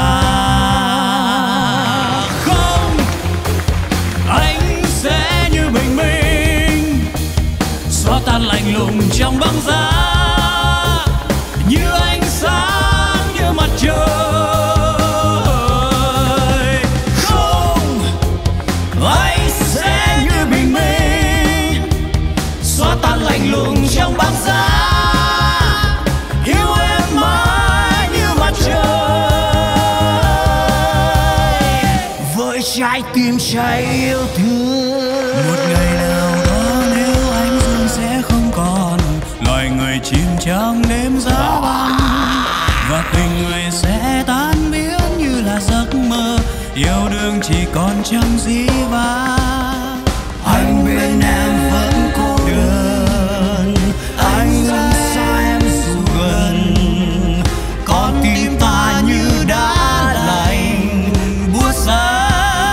Không, anh sẽ như bình minh, xóa tan lạnh lùng trong băng giá, như ánh sáng như mặt trời. Không, anh sẽ như bình minh, xóa tan lạnh lùng trong băng giá, yêu em mãi như mặt trời. Với trái tim cháy yêu thương, một ngày nào đó nếu anh dương sẽ không còn, loài người chìm trong đêm giá băng, và tình người sẽ tan biến như là giấc mơ, yêu đương chỉ còn trong dĩ vãng. Anh bên em vẫn cô đơn, anh xa em dù gần, con tim ta như đã lạnh buốt giá.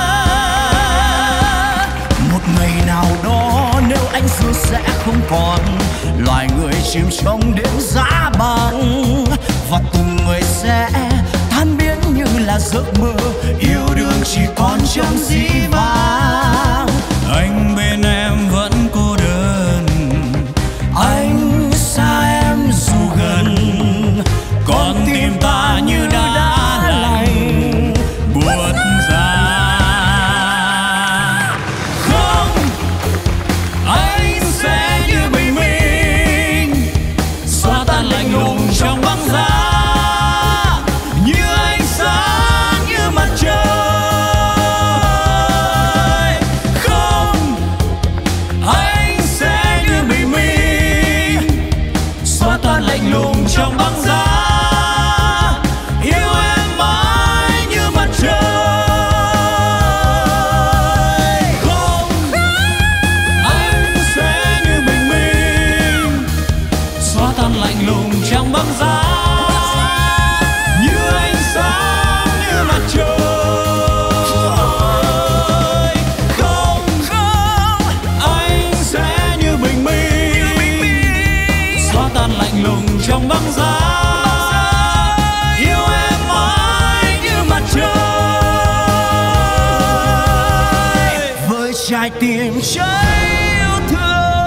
Một ngày nào đó nếu anh xưa sẽ không còn, loài người chìm trong đêm giá băng, và từng người sẽ tan biến như là giấc mơ, yêu đương chỉ còn trong dĩ vãng. Anh bên em vẫn cô đơn, anh xa em dù gần, con tim ta như đã lạnh buốt ra. Không, anh sẽ như bình minh, xóa tan lạnh lùng trong băng giá, như ánh sáng như mặt trời. Không, anh sẽ như bình minh, xóa tan lạnh lùng trong băng giá, yêu em mãi như mặt trời. Không, anh sẽ như bình minh, xóa tan lạnh lùng trong băng giá, như ánh sáng như mặt trời. Không, anh sẽ như bình minh, xóa tan lạnh lùng trong băng giá, yêu em mãi như mặt trời. Với trái tim cháy yêu thương.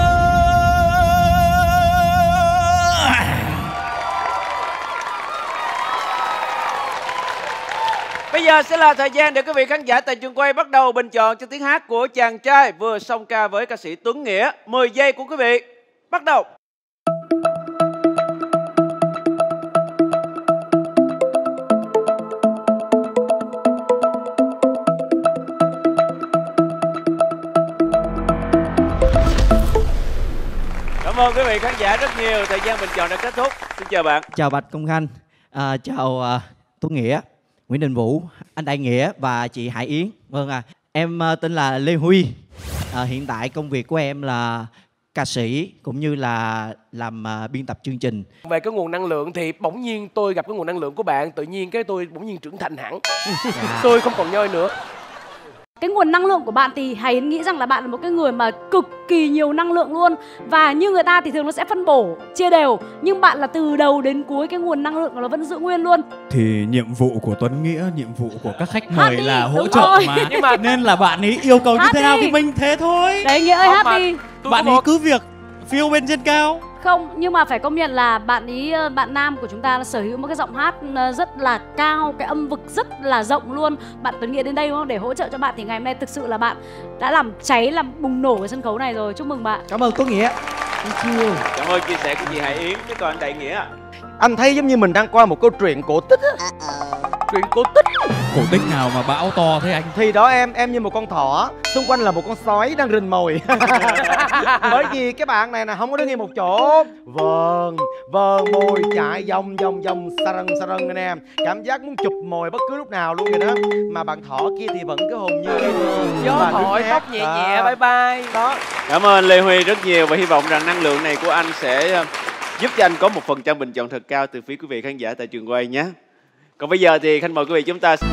Bây giờ sẽ là thời gian để quý vị khán giả tại trường quay bắt đầu bình chọn cho tiếng hát của chàng trai vừa song ca với ca sĩ Tuấn Nghĩa. 10 giây của quý vị, bắt đầu. Cảm ơn quý vị khán giả rất nhiều. Thời gian bình chọn đã kết thúc. Xin chào bạn. Chào Bạch Công Khanh, chào Tuấn Nghĩa, Nguyễn Đình Vũ, anh Đại Nghĩa và chị Hải Yến. Vâng em tên là Lê Huy. Hiện tại công việc của em là ca sĩ cũng như là làm biên tập chương trình. Về cái nguồn năng lượng thì bỗng nhiên tôi gặp cái nguồn năng lượng của bạn, tự nhiên cái tôi bỗng nhiên trưởng thành hẳn. Tôi không còn nhoi nữa. Cái nguồn năng lượng của bạn thì Hải Yến nghĩ rằng là bạn là một cái người mà cực kỳ nhiều năng lượng luôn. Và như người ta thì thường nó sẽ phân bổ, chia đều. Nhưng bạn là từ đầu đến cuối cái nguồn năng lượng nó vẫn giữ nguyên luôn. Thì nhiệm vụ của Tuấn Nghĩa, nhiệm vụ của các khách mời là hỗ trợ rồi. mà. Nhưng mà nên là bạn ấy yêu cầu như thế nào thì mình thế thôi. Đấy Nghĩa ơi, hát đi. Bạn ấy cứ việc phiêu bên trên cao. Không, nhưng mà phải công nhận là bạn ý, bạn nam của chúng ta là sở hữu một cái giọng hát rất là cao, cái âm vực rất là rộng luôn. Bạn Tuấn Nghĩa đến đây đúng không? Để hỗ trợ cho bạn thì ngày hôm nay thực sự là bạn đã làm cháy, làm bùng nổ cái sân khấu này rồi. Chúc mừng bạn. Cảm ơn Tuấn Nghĩa. Cảm ơn chia sẻ của chị Hải Yến. Chứ còn anh Đại Nghĩa ạ? Anh thấy giống như mình đang qua một câu chuyện cổ tích á. truyện cổ tích. Cổ tích nào mà bão to thế anh? Thì đó em như một con thỏ, xung quanh là một con sói đang rình mồi. Bởi vì cái bạn này là không có đứng yên một chỗ. Vờn mồi chạy vòng sa rân anh em. Cảm giác muốn chụp mồi bất cứ lúc nào luôn vậy đó. Mà bạn thỏ kia thì vẫn cứ hồn như gió thổi tóc nhẹ nhẹ. Bye bye. Đó. Cảm ơn Lê Huy rất nhiều và hy vọng rằng năng lượng này của anh sẽ giúp cho anh có một phần trăm bình chọn thật cao từ phía quý vị khán giả tại trường quay nhé. Còn bây giờ thì khanh mời quý vị chúng ta.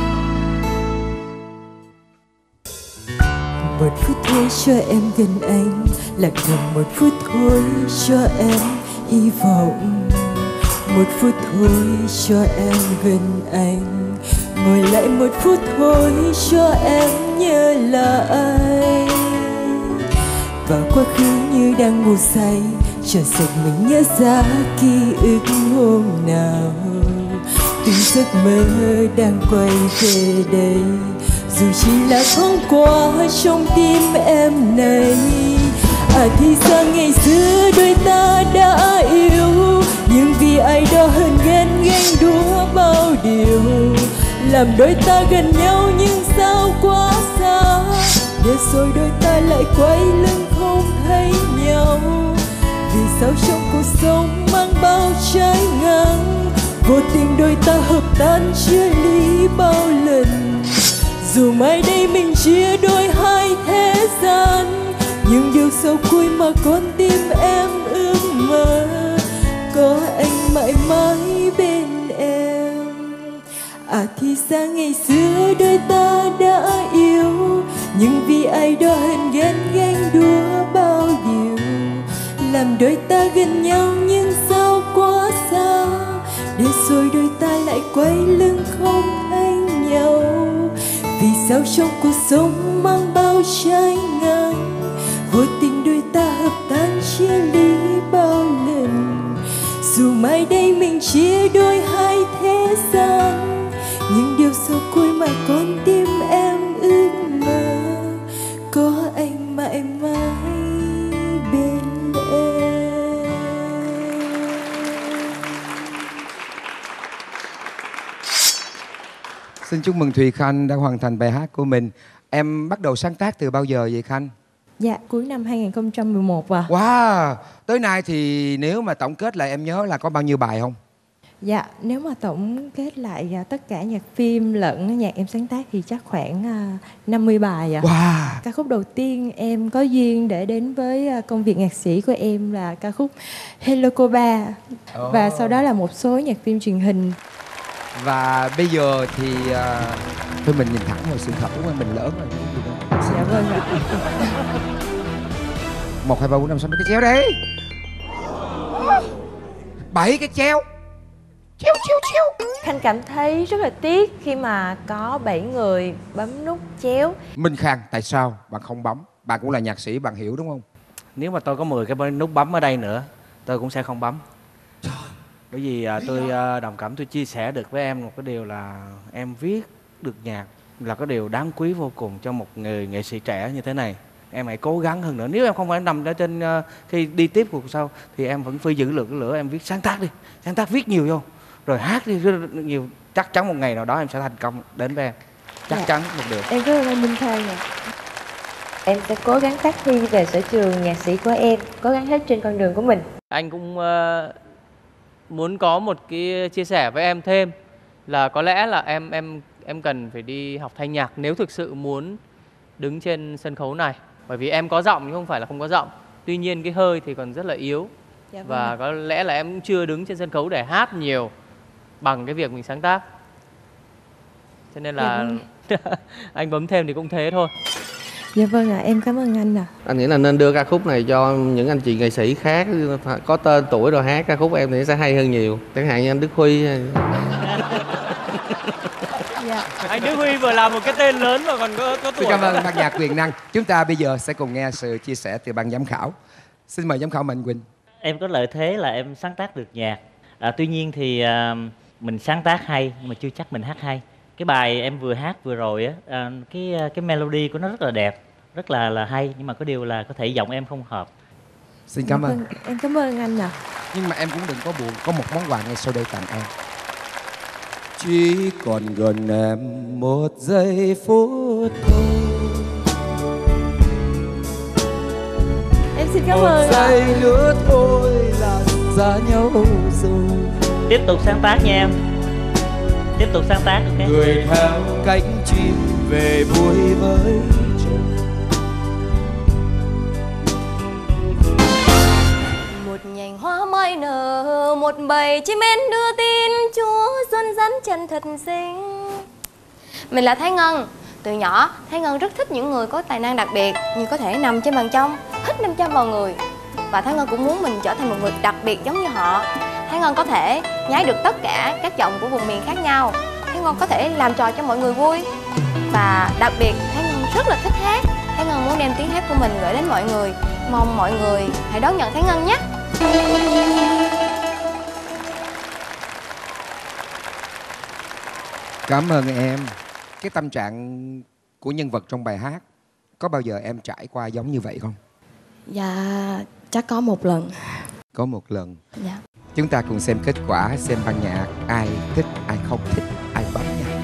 Một phút thôi cho em gần anh, là gần một phút thôi cho em hy vọng. Một phút thôi cho em gần anh, ngồi lại một phút thôi cho em nhớ lại. Và quá khứ như đang ngủ say, cho giật mình nhớ ra ký ức hôm nào. Từng giấc mơ đang quay về đây, dù chỉ là thoáng qua trong tim em này. Thì ra ngày xưa đôi ta đã yêu, nhưng vì ai đó hờn ghen ganh đua bao điều, làm đôi ta gần nhau nhưng sao quá xa. Để rồi đôi ta lại quay lưng không thấy nhau. Vì sao trong cuộc sống mang bao trái ngang, vô tình đôi ta hợp tan chia ly bao lần. Dù mai đây mình chia đôi hai thế gian, nhưng điều sâu cuối mà con tim em ước mơ, có anh mãi mãi bên em. Thì ra ngày xưa đôi ta đã yêu, nhưng vì ai đó hờn ghen ganh đua bao điều, làm đôi ta gần nhau nhưng sao quá xa. Để rồi đôi ta lại quay lưng không thấy nhau. Vì sao trong cuộc sống mang bao trái ngang, vô tình đôi ta hợp tan chia ly bao lần. Dù mai đây mình chia đôi hai thế gian, nhưng điều sâu cuối mà con tim em ước mơ, có anh mãi mãi bên em. Xin chúc mừng Thùy Khanh đã hoàn thành bài hát của mình. Em bắt đầu sáng tác từ bao giờ vậy Khanh? Dạ, cuối năm 2011 à. Wow, tới nay thì nếu mà tổng kết lại em nhớ là có bao nhiêu bài không? Dạ, nếu mà tổng kết lại tất cả nhạc phim lẫn nhạc em sáng tác thì chắc khoảng 50 bài ạ. Wow. Ca khúc đầu tiên em có duyên để đến với công việc nhạc sĩ của em là ca khúc Hello Cô Ba. Và sau đó là một số nhạc phim truyền hình. Và bây giờ thì thôi mình nhìn thẳng vào sự thật đúng không? Mình lớn rồi. Dạ vâng ạ. 1, 2, 3, 4, 5, 6 cái chéo đấy. 7 cái chéo. Chéo. Khanh cảm thấy rất là tiếc khi mà có 7 người bấm nút chéo. Minh Khang, tại sao bạn không bấm? Bạn cũng là nhạc sĩ, bạn hiểu đúng không? Nếu mà tôi có 10 cái nút bấm ở đây nữa, tôi cũng sẽ không bấm. Bởi vì tôi đồng cảm, tôi chia sẻ được với em một cái điều là em viết được nhạc là cái điều đáng quý vô cùng cho một người nghệ sĩ trẻ như thế này. Em hãy cố gắng hơn nữa. Nếu em không phải nằm ở trên khi đi tiếp cuộc sau thì em vẫn phải giữ được cái lửa. Em viết sáng tác đi, sáng tác viết nhiều vô, rồi hát đi nhiều. Chắc chắn một ngày nào đó em sẽ thành công đến với em. Chắc chắn một điều. Em rất là Minh Khang ạ. Em sẽ cố gắng phát huy về sở trường nhạc sĩ của em, cố gắng hết trên con đường của mình. Anh cũng muốn có một cái chia sẻ với em thêm là có lẽ là em cần phải đi học thanh nhạc nếu thực sự muốn đứng trên sân khấu này. Bởi vì em có giọng nhưng không phải là không có giọng. Tuy nhiên cái hơi thì còn rất là yếu. Dạ vâng. Và có lẽ là em cũng chưa đứng trên sân khấu để hát nhiều bằng cái việc mình sáng tác. Cho nên là dạ vâng. Anh bấm thêm thì cũng thế thôi. Dạ vâng ạ, em cảm ơn anh ạ. Anh nghĩ là nên đưa ca khúc này cho những anh chị nghệ sĩ khác có tên tuổi rồi hát ca khúc em thì sẽ hay hơn nhiều. Chẳng hạn như anh Đức Huy. Dạ. Anh Đức Huy vừa làm một cái tên lớn mà còn có tuổi. Xin cảm ơn ban nhạc quyền năng. Chúng ta bây giờ sẽ cùng nghe sự chia sẻ từ ban giám khảo. Xin mời giám khảo Mạnh Quỳnh. Em có lợi thế là em sáng tác được nhạc. Tuy nhiên thì mình sáng tác hay nhưng mà chưa chắc mình hát hay. Cái bài em vừa hát vừa rồi á, cái melody của nó rất là đẹp, rất là hay, nhưng mà có điều là có thể giọng em không hợp. Xin cảm ơn. Em cảm ơn anh ạ. Nhưng mà em cũng đừng có buồn, có một món quà ngay sau đây tặng em. Chỉ còn gần em một giây phút thôi. Em xin cảm ơn Một giây nữa thôi là xa nhau rồi. Tiếp tục sáng tác nha em. Tiếp tục sáng tác, ok. Người theo cánh chim về vui với trời. Một nhành hoa mai nở, một bầy chim én đưa tin Chúa xuân rắn chân thật xinh. Mình là Thái Ngân. Từ nhỏ, Thái Ngân rất thích những người có tài năng đặc biệt như có thể nằm trên bàn trong, hít 500 vào người. Và Thái Ngân cũng muốn mình trở thành một người đặc biệt giống như họ. Thái Ngân có thể nhái được tất cả các giọng của vùng miền khác nhau. Thái Ngân có thể làm trò cho mọi người vui. Và đặc biệt, Thái Ngân rất là thích hát. Thái Ngân muốn đem tiếng hát của mình gửi đến mọi người. Mong mọi người hãy đón nhận Thái Ngân nhé. Cảm ơn em. Cái tâm trạng của nhân vật trong bài hát có bao giờ em trải qua giống như vậy không? Dạ, chắc có một lần. Có một lần. Dạ. Chúng ta cùng xem kết quả, xem ban nhạc ai thích, ai không thích, ai bấm nha.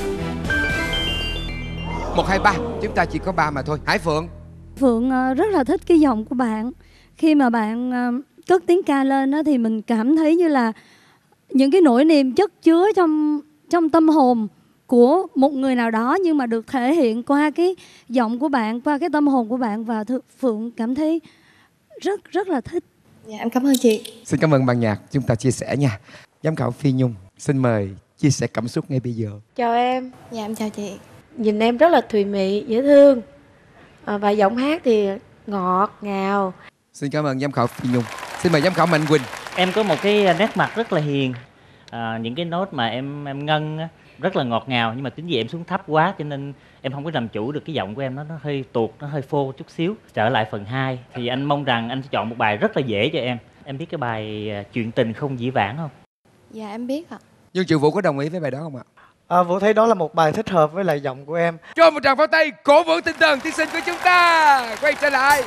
1, 2, 3, chúng ta chỉ có 3 mà thôi. Hải Phượng. Phượng rất là thích cái giọng của bạn. Khi mà bạn cất tiếng ca lên đó, thì mình cảm thấy như là những cái nỗi niềm chất chứa trong tâm hồn của một người nào đó, nhưng mà được thể hiện qua cái giọng của bạn, qua cái tâm hồn của bạn. Và Phượng cảm thấy rất là thích. Dạ, em cảm ơn chị. Xin cảm ơn ban nhạc, chúng ta chia sẻ nha. Giám khảo Phi Nhung, xin mời chia sẻ cảm xúc ngay bây giờ. Chào em. Dạ, em chào chị. Nhìn em rất là thùy mị, dễ thương. Và giọng hát thì ngọt ngào. Xin cảm ơn giám khảo Phi Nhung. Xin mời giám khảo Mạnh Quỳnh. Em có một cái nét mặt rất là hiền. Những cái nốt mà em ngân á, rất là ngọt ngào, nhưng mà chính vì em xuống thấp quá cho nên em không có làm chủ được cái giọng của em, nó hơi tuột, nó hơi phô chút xíu. Trở lại phần 2 thì anh mong rằng anh sẽ chọn một bài rất là dễ cho em. Em biết cái bài Chuyện tình không dĩ vãng không? Dạ em biết ạ. Nhưng chị Vũ có đồng ý với bài đó không ạ? Vũ thấy đó là một bài thích hợp với lại giọng của em. Cho một tràng pháo tay cổ vũ tinh thần thí sinh của chúng ta. Quay trở lại.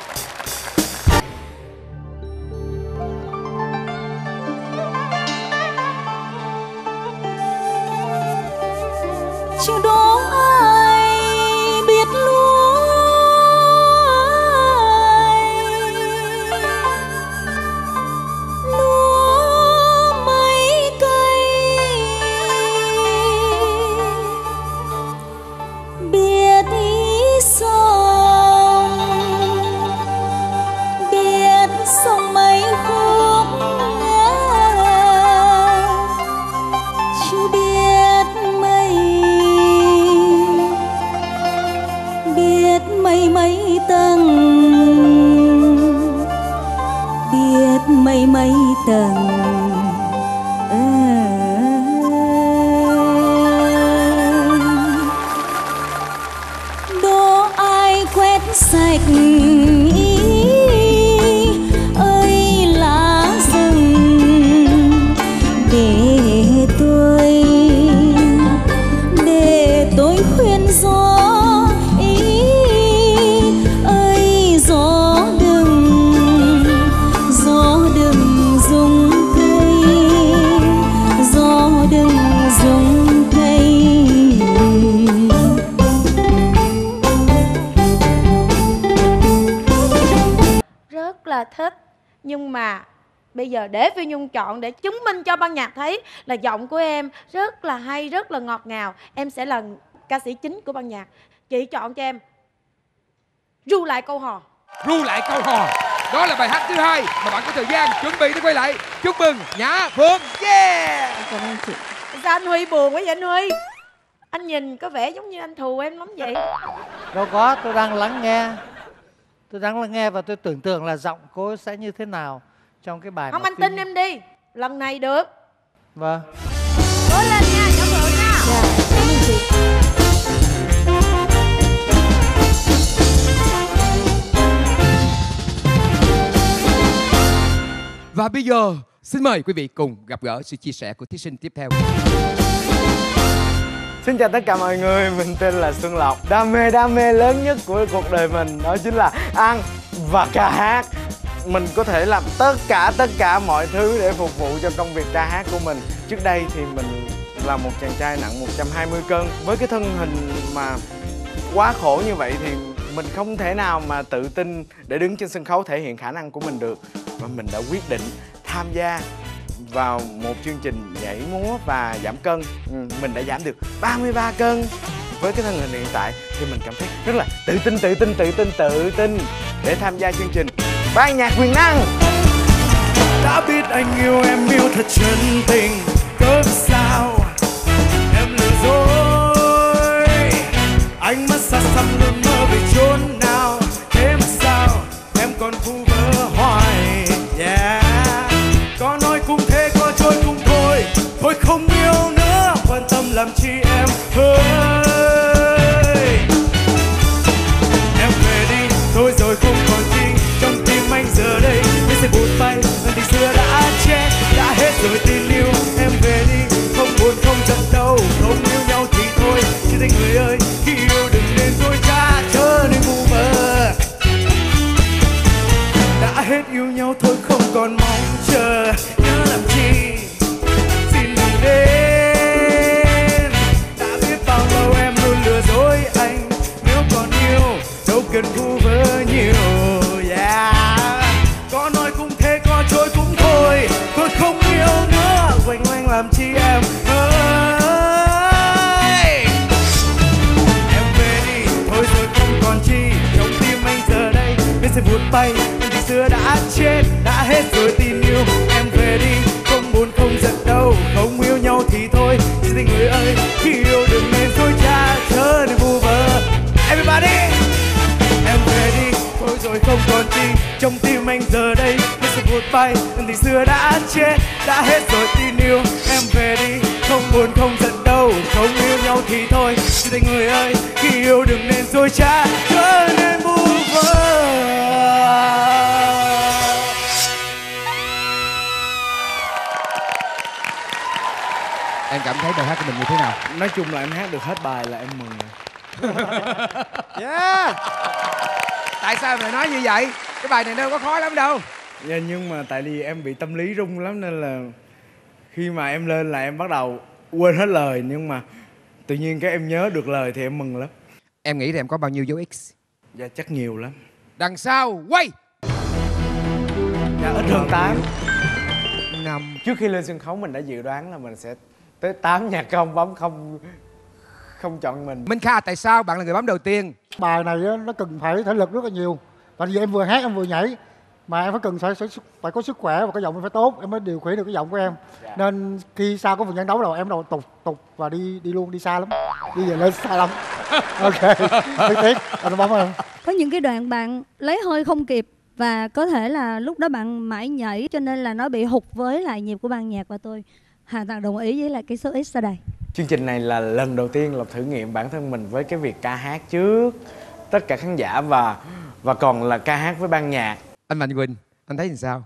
Chưa đó ai biết lúa mấy cây, biết sông mấy khúc, chưa biết mấy tầng, biết mấy tầng. Đố ai quét sạch ơi lá rừng, để tôi khuyên gió thích. Nhưng mà bây giờ để Phi Nhung chọn, để chứng minh cho ban nhạc thấy là giọng của em rất là hay, rất là ngọt ngào. Em sẽ là ca sĩ chính của ban nhạc. Chị chọn cho em Ru lại câu hò. Ru lại câu hò. Đó là bài hát thứ 2 mà bạn có thời gian chuẩn bị để quay lại. Chúc mừng Nhã Phượng. Yeah. Cảm ơn chị. Sao anh Huy buồn quá vậy anh Huy? Anh nhìn có vẻ giống như anh thù em lắm vậy. Đâu có, tôi đang lắng nghe. Tôi đang lắng nghe và tôi tưởng tượng là giọng cô sẽ như thế nào trong cái bài. Không, anh tin em đi. Lần này được. Vâng. Cố lên nha, Nhã Phượng nha. Dạ, cảm ơn chị. Và bây giờ xin mời quý vị cùng gặp gỡ sự chia sẻ của thí sinh tiếp theo. Xin chào tất cả mọi người, mình tên là Xuân Lộc. Đam mê lớn nhất của cuộc đời mình đó chính là ăn và ca hát. Mình có thể làm tất cả mọi thứ để phục vụ cho công việc ca hát của mình. Trước đây thì mình là một chàng trai nặng 120 cân. Với cái thân hình mà quá khổ như vậy thì mình không thể nào mà tự tin để đứng trên sân khấu thể hiện khả năng của mình được. Và mình đã quyết định tham gia vào một chương trình nhảy múa và giảm cân. Mình đã giảm được 33 cân. Với cái thân hình hiện tại thì mình cảm thấy rất là tự tin để tham gia chương trình Ban nhạc quyền năng. Đã biết anh yêu em yêu thật chân tình, cớ sao em lừa dối. Anh mắt xa xăm luôn mơ về chốn nào, thế mà sao em còn vu vơ hoài. Có nói cũng thế, có trôi cũng thôi, thôi không yêu nữa, quan tâm làm chi em ơi. Em về đi, thôi rồi không còn chi trong tim anh giờ đây. Biết sẽ buồn bay, ân tình xưa đã chết, đã hết rồi tình yêu. Em về đi, không buồn không giận đâu, không yêu nhau thì thôi. Chỉ tình người ơi, khi yêu đừng nên dối trá, chớ nên vu vơ. Đã hết yêu nhau thôi không còn mong chờ, nhớ làm chi xin đừng đến. Đã biết bao lâu em luôn lừa dối anh, nếu còn yêu đâu cần vu vơ nhiều. Có nói cũng thế, có trôi cũng thôi, thôi không yêu nữa, quanh quanh làm chi em ơi. Em về đi, thôi rồi không còn chi trong tim anh giờ đây. Biết sẽ vụt bay, anh thì xưa đã chết, đã hết rồi tình yêu. Em về đi, không buồn không giận đâu, không yêu nhau thì thôi. Chỉ tình người ơi, khi yêu đừng nên dối trá, chớ nên vu vơ. Everybody, em về đi, thôi rồi không còn chi trong tim anh giờ đây. Biết sẽ vụt bay, anh thì xưa đã chết, đã hết rồi tình yêu. Em về đi, không buồn không giận đâu, không yêu nhau thì thôi. Chỉ tình người ơi, khi yêu đừng nên dối trá, chớ nên vu vơ. Em cảm thấy bài hát của mình như thế nào? Nói chung là em hát được hết bài là em mừng rồi. Tại sao em lại nói như vậy? Cái bài này đâu có khó lắm đâu. Nhưng mà tại vì em bị tâm lý rung lắm nên là khi mà em lên là em bắt đầu quên hết lời. Nhưng mà tự nhiên cái em nhớ được lời thì em mừng lắm. Em nghĩ là em có bao nhiêu dấu X? Dạ chắc nhiều lắm. Đằng sau quay. Dạ ít hơn 8. 5. Trước khi lên sân khấu mình đã dự đoán là mình sẽ tới 8 nhạc không bấm không chọn mình. Minh Kha, tại sao bạn là người bấm đầu tiên? Bài này nó cần phải thể lực rất là nhiều. Tại vì em vừa hát em vừa nhảy, mà em phải cần phải có sức khỏe và cái giọng em phải tốt, em mới điều khiển được cái giọng của em. Nên khi sau có phần trận đấu rồi em đầu tục và đi luôn, đi xa lắm, đi về lên xa lắm. Ok, rất tiếc anh bấm em. Có những cái đoạn bạn lấy hơi không kịp và có thể là lúc đó bạn mãi nhảy cho nên là nó bị hụt với lại nhịp của ban nhạc, và tôi hoàn toàn đồng ý với lại cái số X sau đây. Chương trình này là lần đầu tiên Lộc thử nghiệm bản thân mình với cái việc ca hát trước tất cả khán giả và còn là ca hát với ban nhạc. Anh Mạnh Quỳnh, anh thấy làm sao?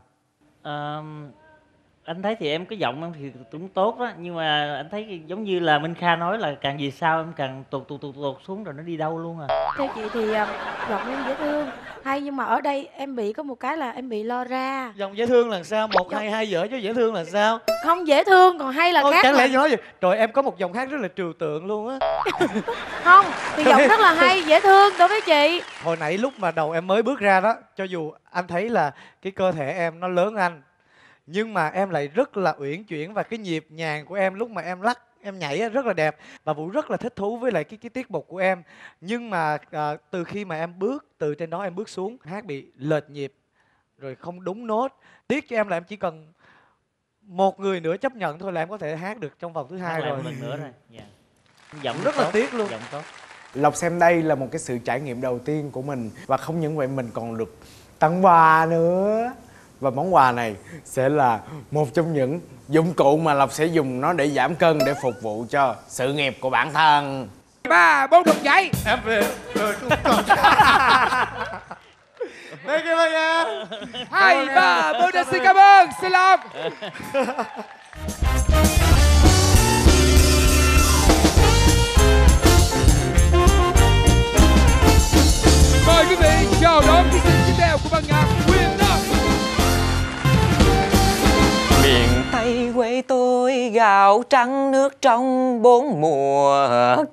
Anh thấy thì em cái giọng em thì cũng tốt đó, nhưng mà anh thấy giống như là Minh Kha nói là càng về sau em càng tụt xuống rồi nó đi đâu luôn à. Theo chị thì giọng em dễ thương hay, nhưng mà ở đây em bị có một cái là em bị lo ra. Giọng dễ thương là sao? 1, 2, 2 dở chứ dễ thương là sao? Không dễ thương còn hay là khác. Chẳng lẽ nói gì? Trời, em có một giọng hát rất là trừu tượng luôn á. Không, thì giọng rất là hay, dễ thương đối với chị. Hồi nãy lúc mà đầu em mới bước ra đó, cho dù anh thấy là cái cơ thể em nó lớn anh, nhưng mà em lại rất là uyển chuyển, và cái nhịp nhàng của em lúc mà em lắc, em nhảy rất là đẹp. Và Vũ rất là thích thú với lại cái tiết mục của em. Nhưng mà từ khi mà em bước từ trên đó em bước xuống, hát bị lệch nhịp rồi không đúng nốt. Tiếc cho em là em chỉ cần một người nữa chấp nhận thôi là em có thể hát được trong vòng thứ 2 rồi. Một lần nữa rồi. Yeah. Giọng rất là tiếc luôn. Giọng tốt. Lộc xem đây là một cái sự trải nghiệm đầu tiên của mình, và không những vậy mình còn được tặng quà nữa. Và món quà này sẽ là một trong những dụng cụ mà Lộc sẽ dùng nó để giảm cân, để phục vụ cho sự nghiệp của bản thân. 3, 4 đục nhảy. Em về rồi cũng còn. Đây kia nha. 2, 3, 4, xin cảm ơn, xin lỗi. Mời quý vị chào đón thí sinh tiếp theo của ban nhạc Quyền Năng. Miền Tây quê tôi ơi gạo trắng nước trong 4 mùa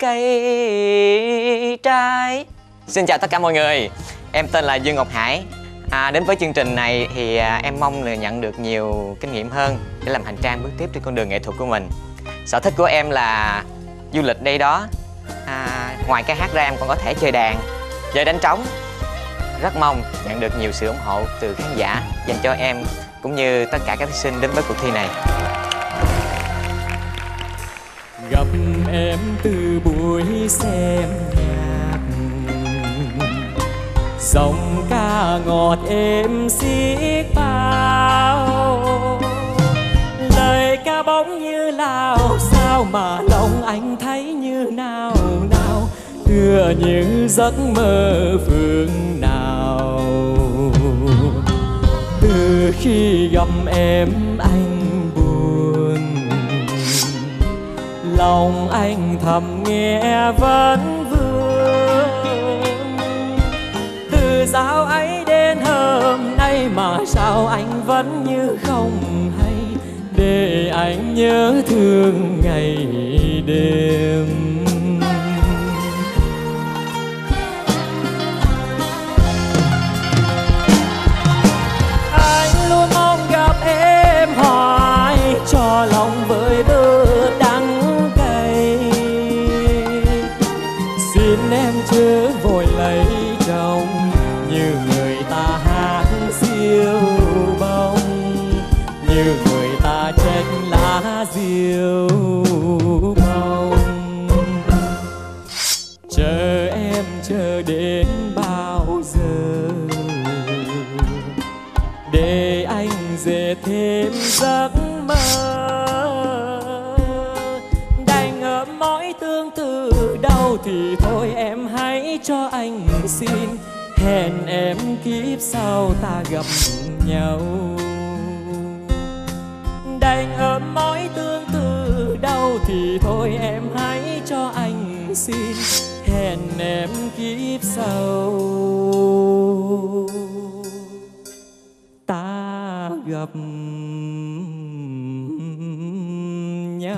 cây trái. Xin chào tất cả mọi người, em tên là Dương Ngọc Hải. Đến với chương trình này thì em mong là nhận được nhiều kinh nghiệm hơn để làm hành trang bước tiếp trên con đường nghệ thuật của mình. Sở thích của em là du lịch đây đó. Ngoài ca hát ra em còn có thể chơi đàn, chơi đánh trống. Rất mong nhận được nhiều sự ủng hộ từ khán giả dành cho em cũng như tất cả các thí sinh đến với cuộc thi này. Gặp em từ buổi xem nhạc, giọng ca ngọt êm xiết bao, lời ca bóng như lao sao mà lòng anh thấy như nào nào, tựa như giấc mơ phương nào. Từ khi gặp em anh buồn, lòng anh thầm nghe vấn vương. Từ dạo ấy đến hôm nay mà sao anh vẫn như không hay, để anh nhớ thương ngày đêm. Anh luôn mong gặp em hoài, cho lòng với bớt đắng cay. Xin em chớ vội lấy chồng, như người ta hát diêu bông, như người ta trách lá diêu bông. Chờ em chờ đến bao giờ, để anh dệt thêm giấc mơ. Đành ấm mỏi tương tư đau thì thôi em hãy cho anh xin, hẹn em kiếp sau ta gặp nhau. Đành ấm mỏi tương tư đau thì thôi em hãy cho anh xin, hẹn em kiếp sau ta gặp nhau.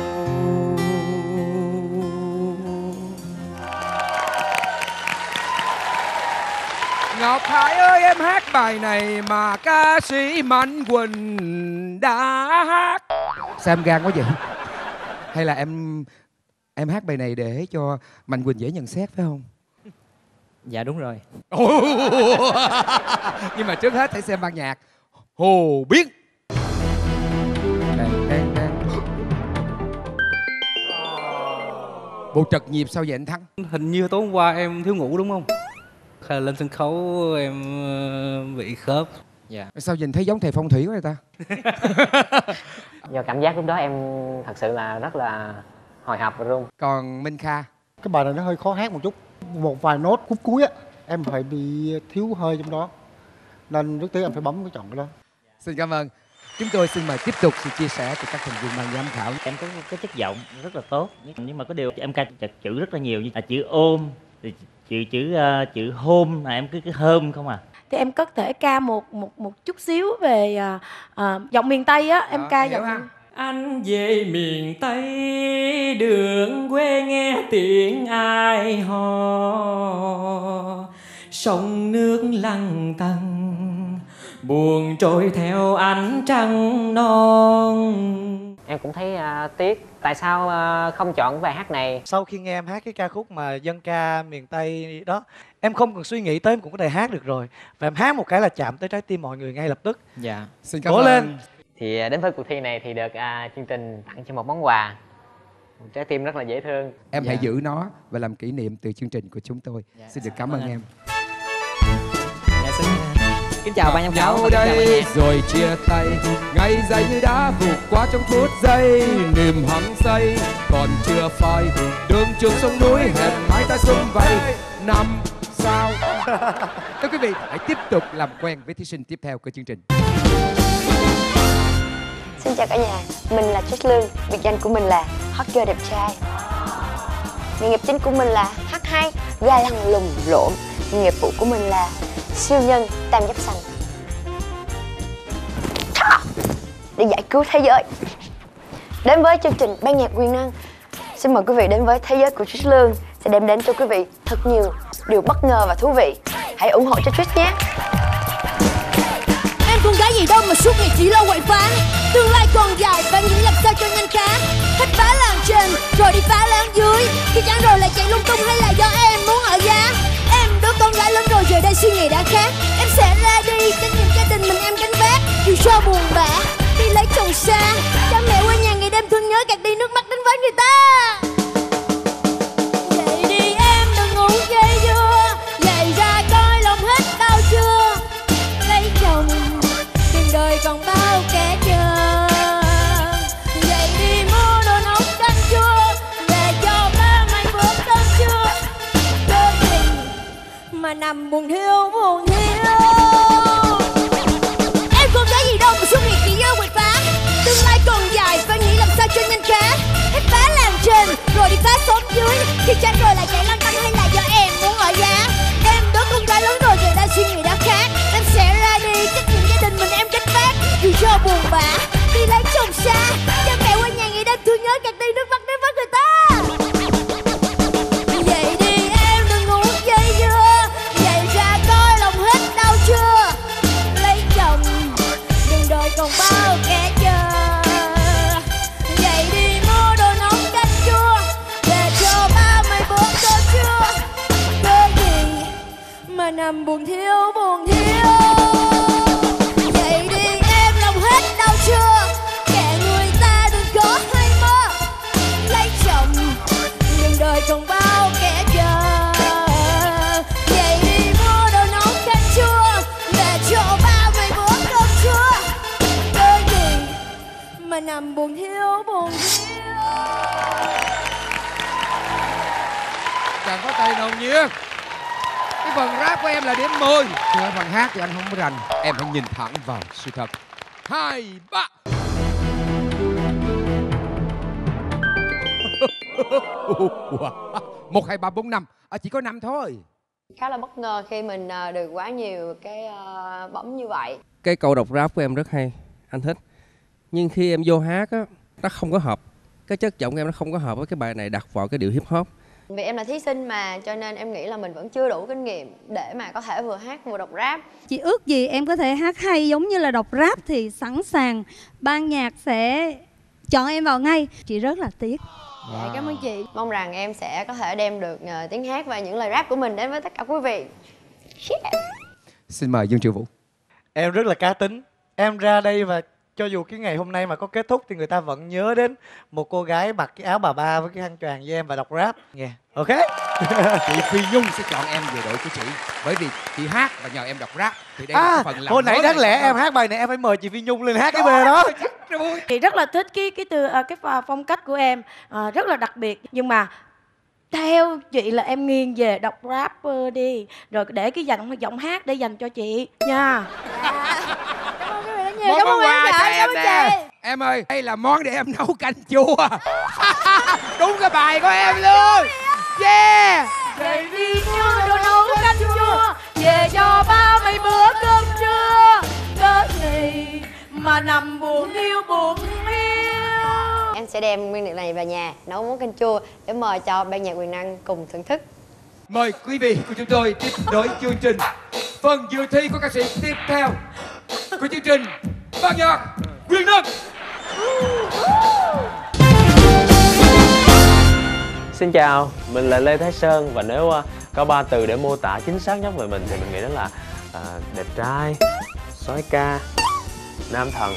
Ngọc Hải ơi, em hát bài này mà ca sĩ Mạnh Quỳnh đã hát. Sao em gan quá vậy? Hay là em hát bài này để cho Mạnh Quỳnh dễ nhận xét phải không? Dạ đúng rồi. Nhưng mà trước hết hãy xem ban nhạc Hồ Biến. Bộ trật nhịp sao vậy anh Thắng? Hình như tối hôm qua em thiếu ngủ đúng không? Hay là lên sân khấu em bị khớp. Dạ. Sao nhìn thấy giống thầy phong thủy quá vậy ta? Do cảm giác lúc đó em thật sự là rất là hồi hộp và run. Còn Minh Kha? Cái bài này nó hơi khó hát một chút. Một vài nốt khúc cuối á, em phải bị thiếu hơi trong đó. Nên trước tiên em phải bấm cái chọn cái đó. Xin cảm ơn. Chúng tôi xin mời tiếp tục sự chia sẻ từ các thành viên ban giám khảo. Em có cái chất giọng rất là tốt, nhưng mà có điều em ca chữ rất là nhiều, như là chữ ôm, chữ hôn mà em cứ hôm không à. Thì em có thể ca một chút xíu về giọng miền Tây á, em ca giọng Anh về miền Tây đường quê nghe tiếng ai hò, sông nước lăn tăn buồn trôi theo ánh trăng non. Em cũng thấy tiếc, tại sao không chọn bài hát này? Sau khi nghe em hát cái ca khúc mà dân ca miền Tây đó, em không cần suy nghĩ tới em cũng có thể hát được rồi. Và em hát một cái là chạm tới trái tim mọi người ngay lập tức. Dạ. Xin cảm ơn. Lên. Thì đến với cuộc thi này thì được chương trình tặng cho một món quà, một trái tim rất là dễ thương. Em hãy giữ nó và làm kỷ niệm từ chương trình của chúng tôi. Xin được cảm ơn em. Kính chào ban giám khảo. Nhau đây rồi chia tay, ngày dài như đã vụt qua trong phút giây, niềm hăng say còn chưa phai, đường trường sông núi hẹn mãi ta sum vầy năm sao. Thưa quý vị, hãy tiếp tục làm quen với thí sinh tiếp theo của chương trình. Xin chào cả nhà, mình là Trích Lương, biệt danh của mình là hot girl đẹp trai. Nghề nghiệp chính của mình là hát hay, ga lăng lùng lộn. Nghề nghiệp phụ của mình là siêu nhân tam giác xanh để giải cứu thế giới. Đến với chương trình Ban nhạc quyền năng, xin mời quý vị đến với thế giới của Trish Lương sẽ đem đến cho quý vị thật nhiều điều bất ngờ và thú vị. Hãy ủng hộ cho Trish nhé. Em con gái gì đâu mà suốt ngày chỉ lo quậy phá. Tương lai còn dài và nghĩ làm sao cho nhanh cá. Hết phá làng trên rồi đi phá làng dưới. Khi chán rồi lại chạy lung tung hay là do em muốn ở giá. Em đứa con gái lớn rồi giờ đây suy nghĩ đã khác. Em sẽ ra đi trách nhiệm gia đình mình em gánh vác. Dù cho buồn bã đi lấy chồng xa, cha mẹ quê nhà ngày đêm thương nhớ gạt đi nước mắt đến với người ta. Vậy đi em đừng ngủ dây dưa, dậy ra coi lòng hết đau chưa. Lấy chồng tiền đời còn bao kẻ chờ. Dậy đi mua đồ nấu canh chua, về cho ba mày bữa cơm trưa. Cơm gì mà nằm buồn thiêu buồn thiêu. Em con gái gì đâu mà suốt ngày chỉ nhớ quậy phá. Tương lai còn dài phải nghĩ làm sao cho nhanh cá. Hết phá làng trên rồi đi phá xóm dưới. Khi chán rồi lại chạy lăn tăn hay là do em muốn ở giá. Em đứa con gái lớn rồi giờ đây suy nghĩ đã khác. Em sẽ ra đi trách nhiệm gia đình mình em gánh vác. Dù cho buồn bã đi lấy chồng xa, cha mẹ quê nhà ngày đêm thương nhớ gạt đi nước mắt đến với người ta. Vậy đi em đừng ngủ dây dưa, dậy ra coi lòng hết đau chưa. Lấy chồng đường đời còn bao kẻ chờ. Vậy đi mua đồ nấu canh chua, về cho ba mày bữa cơm trưa. Cớ gì mà nằm buồn thiêu buồn thiêu. Vậy đi em lòng hết đau chưa, kẻ người ta đừng có hay mơ. Lấy chồng đường đời còn bao kẻ chờ. Vậy đi mua đồ nấu canh chua, về cho ba mày bữa cơm trưa. Cớ gì mà nằm buồn thiêu buồn thiêu. Chẳng có tay nào nhiêu. Cái phần rap của em là điểm 10. Nhưng phần hát thì anh không có rành. Em hãy nhìn thẳng vào sự thật. 2, 3. 1, 2, 3, 4, 5. Chỉ có 5 thôi. Khá là bất ngờ khi mình được quá nhiều cái bấm như vậy. Cái câu đọc rap của em rất hay, anh thích. Nhưng khi em vô hát á, nó không có hợp. Cái chất giọng của em nó không có hợp với cái bài này đặt vào cái điệu hip hop. Vì em là thí sinh mà, cho nên em nghĩ là mình vẫn chưa đủ kinh nghiệm để mà có thể vừa hát vừa đọc rap. Chị ước gì em có thể hát hay giống như là đọc rap thì sẵn sàng ban nhạc sẽ chọn em vào ngay. Chị rất là tiếc. Dạ, cảm ơn chị. Mong rằng em sẽ có thể đem được tiếng hát và những lời rap của mình đến với tất cả quý vị. Yeah. Xin mời Dương Triệu Vũ. Em rất là cá tính. Em ra đây và cho dù cái ngày hôm nay mà có kết thúc thì người ta vẫn nhớ đến một cô gái mặc cái áo bà ba với cái khăn choàng với em và đọc rap. Nghe, ok. Chị Phi Nhung sẽ chọn em về đội của chị. Bởi vì chị hát và nhờ em đọc rap. Thì đây là phần làm hồi nãy đáng lẽ em hát bài này em phải mời chị Phi Nhung lên hát cái bề đó. Chị rất là thích cái phong cách của em, rất là đặc biệt. Nhưng mà theo chị là em nghiêng về đọc rapper đi, rồi để cái giọng hát để dành cho chị nha. Cảm ơn quà cho em nè. Em ơi, đây là món để em nấu canh chua. Đúng cái bài của em luôn. Yeah. Vậy đi mua đồ nấu canh chua, về cho ba mày bữa cơm trưa. Cớ gì mà nằm buồn yêu buồn yêu. Em sẽ đem nguyên liệu này về nhà nấu món canh chua để mời cho ban nhạc quyền năng cùng thưởng thức. Mời quý vị của chúng tôi tiếp nối chương trình. Phần dự thi của ca sĩ tiếp theo của chương trình Ban nhạc quyền năng. Xin chào, mình là Lê Thái Sơn. Và nếu có 3 từ để mô tả chính xác nhất về mình thì mình nghĩ đó là đẹp trai, soái ca, nam thần.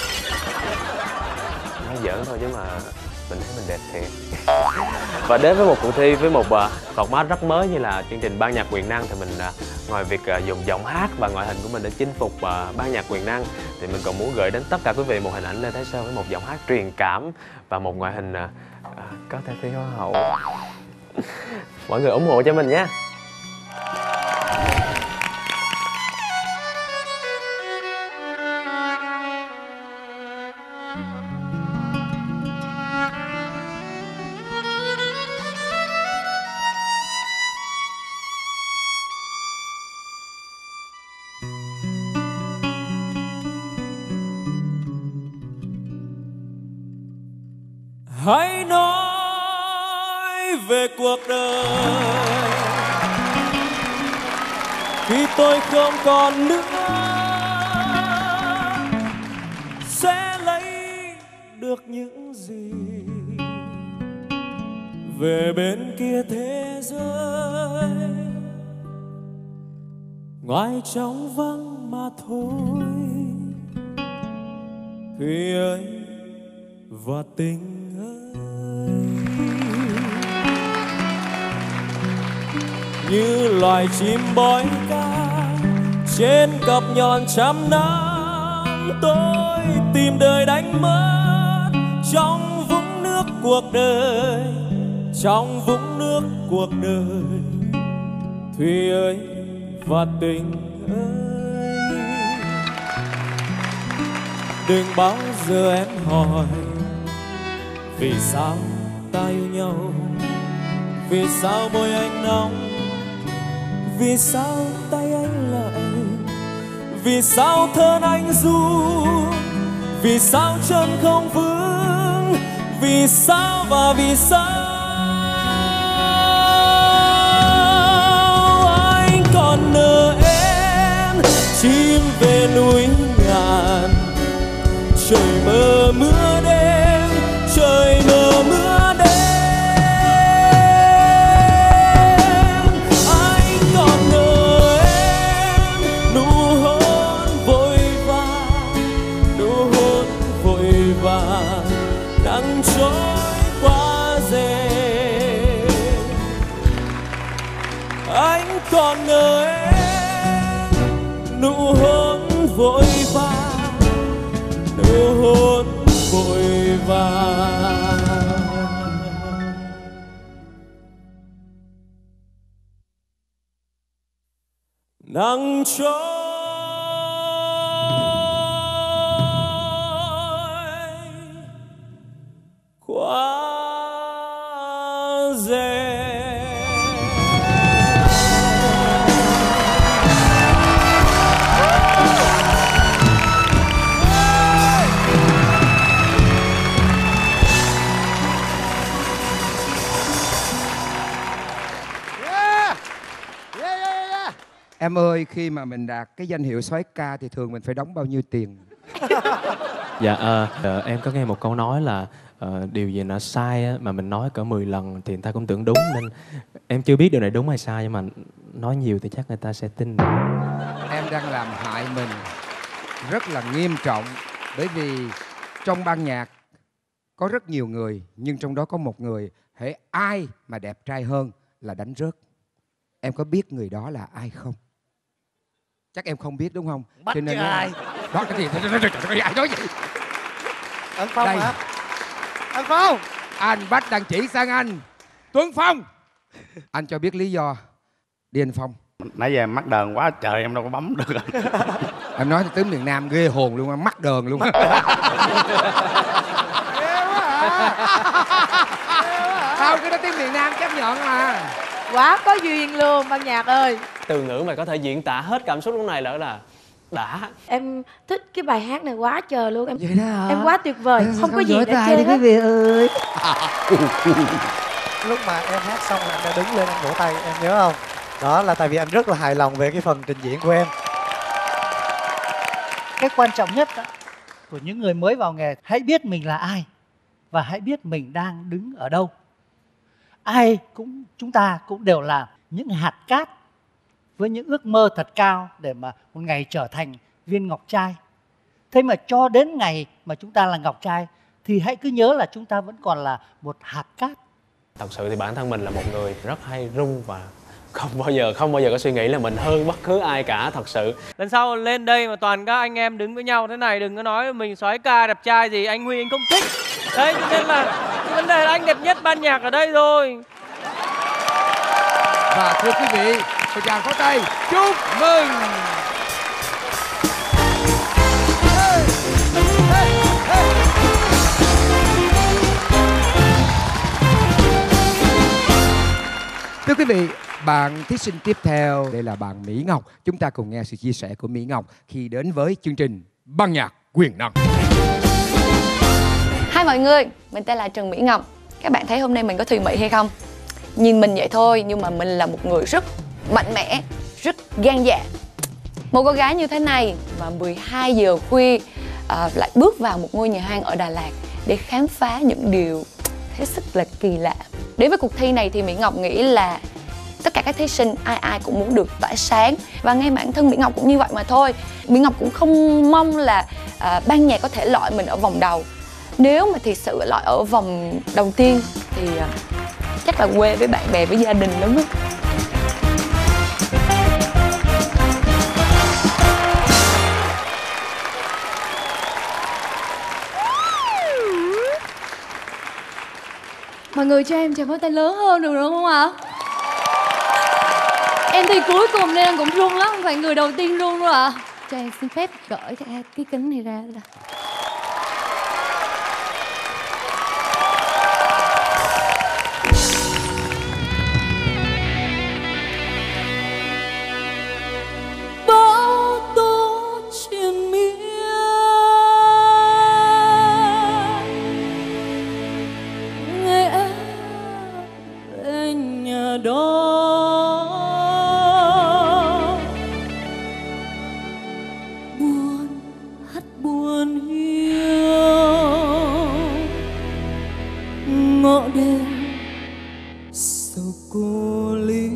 Nói giỡn thôi chứ mà mình thấy mình đẹp thiệt. Và đến với một cuộc thi với một format rất mới như là chương trình Ban nhạc quyền năng thì mình ngoài việc dùng giọng hát và ngoại hình của mình để chinh phục ban nhạc quyền năng thì mình còn muốn gửi đến tất cả quý vị một hình ảnh Lê Thái Sơn với một giọng hát truyền cảm và một ngoại hình có thể thi hoa hậu. Mọi người ủng hộ cho mình nhé. hãy nói về cuộc đời khi tôi không còn nữa, sẽ lấy được những gì về bên kia thế giới, ngoài trống vắng mà thôi. Thùy ơi và tình ơi, như loài chim bói ca trên cặp nhọn trăm năm, tôi tìm đời đánh mất trong vũng nước cuộc đời, trong vũng nước cuộc đời. Thùy ơi và tình ơi, đừng bao giờ em hỏi vì sao ta yêu nhau, vì sao môi anh nóng, vì sao tay anh lạnh, vì sao thân anh run, vì sao chân không vững, vì sao và vì sao anh còn nợ em. Chim về núi ngàn, trời mơ mưa đêm, trời mơ mưa đêm. Anh còn nợ em nụ hôn vội vàng, nụ hôn vội vàng, nắng trôi qua rèm. Anh còn nợ em nụ hôn vội vàng, nụ hôn vội vàng. Nắng trôi qua rèm. Em ơi, khi mà mình đạt cái danh hiệu soái ca thì thường mình phải đóng bao nhiêu tiền? Dạ, em có nghe một câu nói là điều gì nó sai á, mà mình nói cỡ 10 lần thì người ta cũng tưởng đúng, nên em chưa biết điều này đúng hay sai, nhưng mà nói nhiều thì chắc người ta sẽ tin. Em đang làm hại mình rất là nghiêm trọng, bởi vì trong ban nhạc có rất nhiều người, nhưng trong đó có một người hễ ai mà đẹp trai hơn là đánh rớt. Em có biết người đó là ai không? Chắc em không biết đúng không? Bắt cho nên ai? Đó cái gì? Ai nói gì? Anh Phong Đây. hả? Anh Phong! Anh Bách đang chỉ sang anh Tuấn Phong. Anh cho biết lý do. Đi anh Phong. Nãy giờ em mắc đờn quá trời em đâu có bấm được. Em nói tiếng miền Nam ghê hồn luôn, mắc đờn luôn. Sao cái đó tiếng miền Nam chấp nhận mà. Quá có duyên luôn ban nhạc ơi. Từ ngữ mà có thể diễn tả hết cảm xúc lúc này là đã. Em thích cái bài hát này quá trời luôn. Vậy đó hả? Em quá tuyệt vời, không có gì để tay chê đi hết. quý vị ơi. Lúc mà em hát xong là anh đã đứng lên anh vỗ tay, em nhớ không? Đó là tại vì anh rất là hài lòng về cái phần trình diễn của em. Cái quan trọng nhất đó, của những người mới vào nghề, hãy biết mình là ai và hãy biết mình đang đứng ở đâu. Chúng ta cũng đều là những hạt cát với những ước mơ thật cao để mà một ngày trở thành viên ngọc trai. Thế mà cho đến ngày mà chúng ta là ngọc trai thì hãy cứ nhớ là chúng ta vẫn còn là một hạt cát. Thật sự thì bản thân mình là một người rất hay run và không bao giờ có suy nghĩ là mình hơn bất cứ ai cả, thật sự. Lần sau lên đây mà toàn các anh em đứng với nhau thế này, đừng có nói là mình soái ca đẹp trai gì, anh Huy anh không thích. Đấy, cho nên là vấn đề là anh đẹp nhất ban nhạc ở đây rồi. Và thưa quý vị, một tràng pháo tay chúc mừng. Thưa quý vị, bạn thí sinh tiếp theo đây là bạn Mỹ Ngọc. Chúng ta cùng nghe sự chia sẻ của Mỹ Ngọc khi đến với chương trình Ban nhạc Quyền năng. Hai mọi người, mình tên là Trần Mỹ Ngọc. Các bạn thấy hôm nay mình có thùy mị hay không? Nhìn mình vậy thôi nhưng mà mình là một người rất mạnh mẽ, rất gan dạ. Một cô gái như thế này mà 12 giờ khuya lại bước vào một ngôi nhà hàng ở Đà Lạt để khám phá những điều hết sức là kỳ lạ. Đến với cuộc thi này thì Mỹ Ngọc nghĩ là tất cả các thí sinh ai cũng muốn được tỏa sáng, và ngay bản thân Mỹ Ngọc cũng như vậy mà thôi. Mỹ Ngọc cũng không mong là ban nhạc có thể loại mình ở vòng đầu. Nếu mà thiệt sự loại ở vòng đầu tiên thì chắc là quê với bạn bè, với gia đình lắm á. Mọi người cho em chào pháo tay lớn hơn được không ạ? Em thì cuối cùng nên em cũng run lắm, không phải người đầu tiên run đâu ạ. Cho em xin phép gửi cái kính này ra. Bao tố triền miên ngày em về nhà đó, buồn hát buồn hiu ngõ đêm sầu cô ly.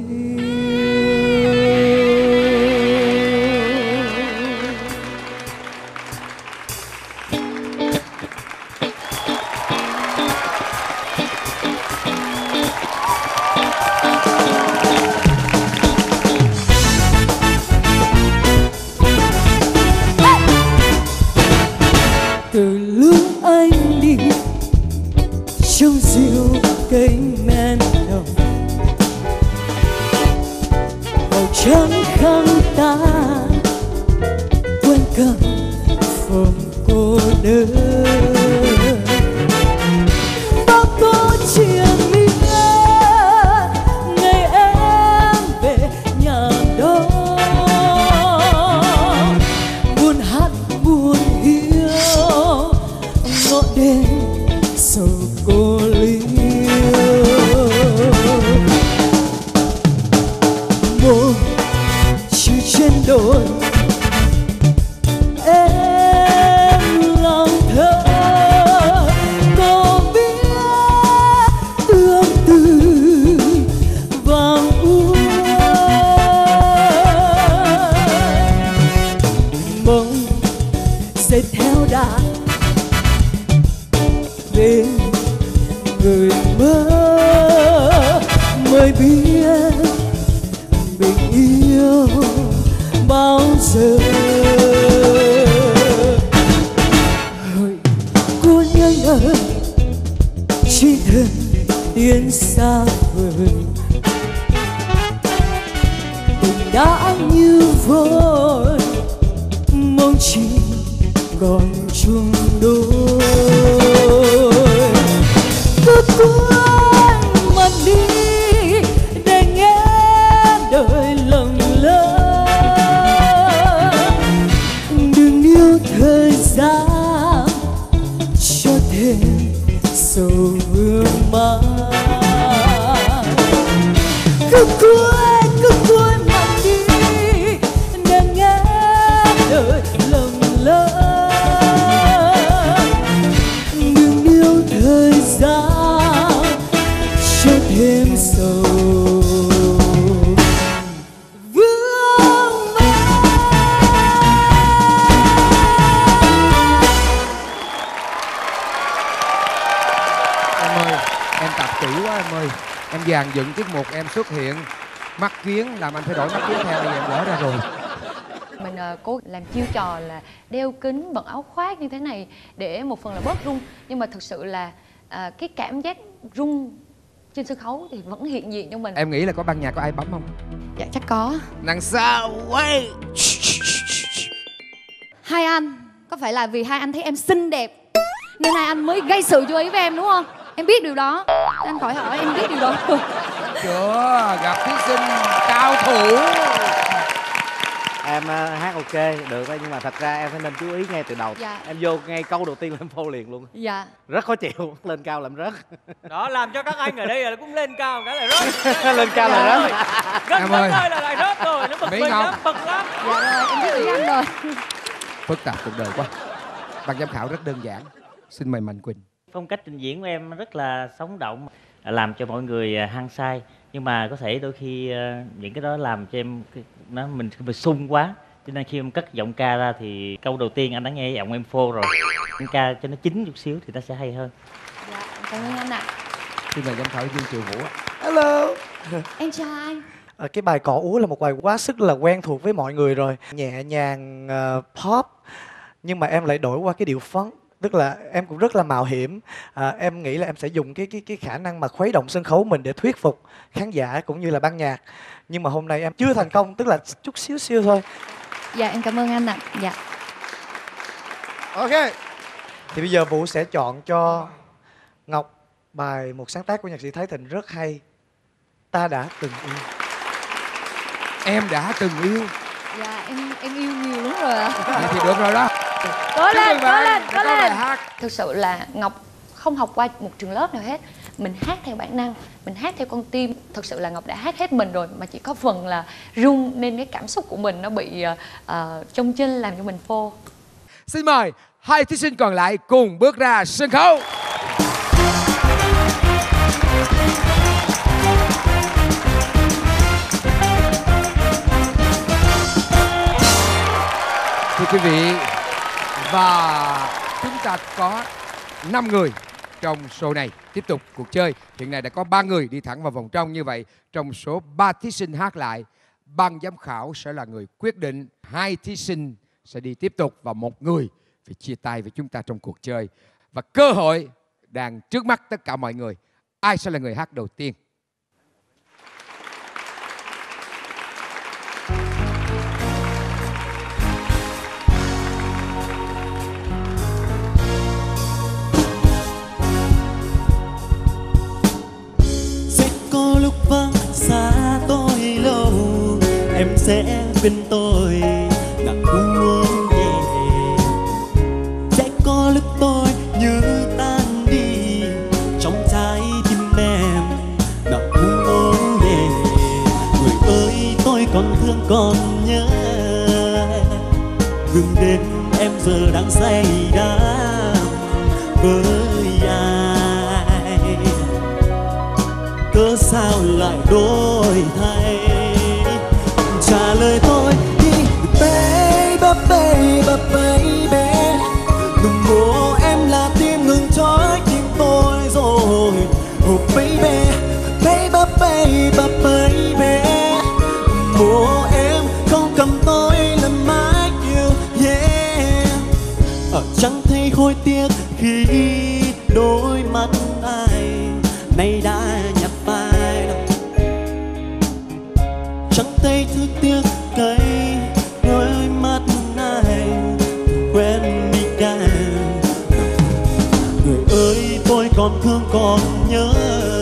Từ lúc anh đi trong rượu cây men đồng, màu trắng khăn ta quên cầm phòng cô đơn. Bao câu chuyện mi ngày em về nhà đó, buồn hát buồn hiu ngõ đêm sầu cô liêu. Một chiều trên đồi em lòng thơ, có biết tương tư vàng úa mong sẽ theo đàn đến người mơ mới biết mình yêu bao giờ. Hỡi cô nhân ơi, chỉ thân tiến xa vời, tình đã như vơi mong chỉ còn chung đôi. Cứ quên mặt đi để nghe đời lầm lỡ, đừng yêu thời gian cho thêm sầu vương man. Cứ quên mặt đi để nghe đời lầm lỡ, đừng yêu thời gian cho thêm sầu vương man. Em ơi, em tập kỹ quá em ơi. Em dàn dựng tiết mục em xuất hiện mắt kiếng làm anh phải đổi mắt kiếng theo, bây giờ em gỡ ra rồi. Mình cố làm chiêu trò là đeo kính, bận áo khoác như thế này để một phần là bớt run, nhưng mà thực sự là cái cảm giác run trên sân khấu thì vẫn hiện diện trong mình. Em nghĩ là có ban nhạc có ai bấm không? Dạ chắc có. Đằng sau quay. Hai anh, có phải là vì hai anh thấy em xinh đẹp nên hai anh mới gây sự chú ý với em đúng không? Em biết điều đó. Anh khỏi hỏi, em biết điều đó. Chưa, gặp thí sinh cao thủ. Em hát hát ok được đó, nhưng mà thật ra em phải nên chú ý ngay từ đầu. Dạ. Em vô ngay câu đầu tiên là em phô liền luôn. Dạ. Rất khó chịu, lên cao làm rớt. Đó, làm cho các anh ở đây là cũng lên cao cái là rớt. Lên cao là rớt. Gần Em gần ơi. thôi là lại rớt rồi, nó bực Mỹ mình Ngọc. lắm, bực lắm. Dạ rồi, em biết ý anh rồi. Phức tạp cuộc đời quá. Ban giám khảo rất đơn giản. Xin mời Mạnh Quỳnh. Phong cách trình diễn của em rất là sống động, làm cho mọi người hăng say, nhưng mà có thể đôi khi những cái đó làm cho em mình bị sung quá, cho nên khi em cất giọng ca ra thì câu đầu tiên anh đã nghe giọng em phô rồi, em ca cho nó chín chút xíu thì nó sẽ hay hơn. Dạ, cảm ơn anh ạ. Xin mời giám khảo Dương Triệu Vũ. Hello. Em chào anh. Cái bài Cỏ Úa là một bài quá sức là quen thuộc với mọi người rồi, nhẹ nhàng pop, nhưng mà em lại đổi qua cái điệu funk, tức là em cũng rất là mạo hiểm. Em nghĩ là em sẽ dùng cái khả năng mà khuấy động sân khấu mình để thuyết phục khán giả cũng như là ban nhạc, nhưng mà hôm nay em chưa thành công, tức là chút xíu xíu thôi. Dạ, em cảm ơn anh ạ. Dạ. Ok. Thì bây giờ Vũ sẽ chọn cho Ngọc bài một sáng tác của nhạc sĩ Thái Thịnh rất hay, Ta Đã Từng Yêu. Em đã từng yêu. Dạ, em yêu nhiều lắm rồi ạ. Vậy thì được rồi đó. Cố lên, Chúc mừng cố bạn lên, đã cố có bài lên. hát. Thực sự là Ngọc không học qua một trường lớp nào hết. Mình hát theo bản năng, mình hát theo con tim. Thực sự là Ngọc đã hát hết mình rồi, mà chỉ có phần là run nên cái cảm xúc của mình nó bị chông chênh làm cho mình phô. Xin mời hai thí sinh còn lại cùng bước ra sân khấu. Thưa quý vị, và chúng ta có 5 người trong show này tiếp tục cuộc chơi. Hiện nay đã có 3 người đi thẳng vào vòng trong, như vậy trong số 3 thí sinh hát lại, ban giám khảo sẽ là người quyết định 2 thí sinh sẽ đi tiếp tục và 1 người phải chia tay với chúng ta trong cuộc chơi. Và cơ hội đang trước mắt tất cả mọi người. Ai sẽ là người hát đầu tiên? Sẽ có lúc vắng xa tôi lâu, em sẽ bên tôi nặng uống nhẹ. Sẽ có lúc tôi như tan đi trong trái tim em nặng uống nhẹ. Người ơi tôi còn thương còn nhớ, gừng đêm em giờ đang say đắm với ai. Cớ sao lại đổi thay? Trả lời tôi đi baby, baby, baby. Đừng bố em là tim ngừng trói tim tôi rồi. Oh baby, baby, baby, baby. Bố em không cầm tôi làm mãi yêu, yeah. Chẳng thấy hối tiếc khi đôi mắt ai nay đã nhập vai đâu. Chẳng thấy thương tiếc cái đôi mắt ai quen đi cả. Người ơi tôi còn thương còn nhớ,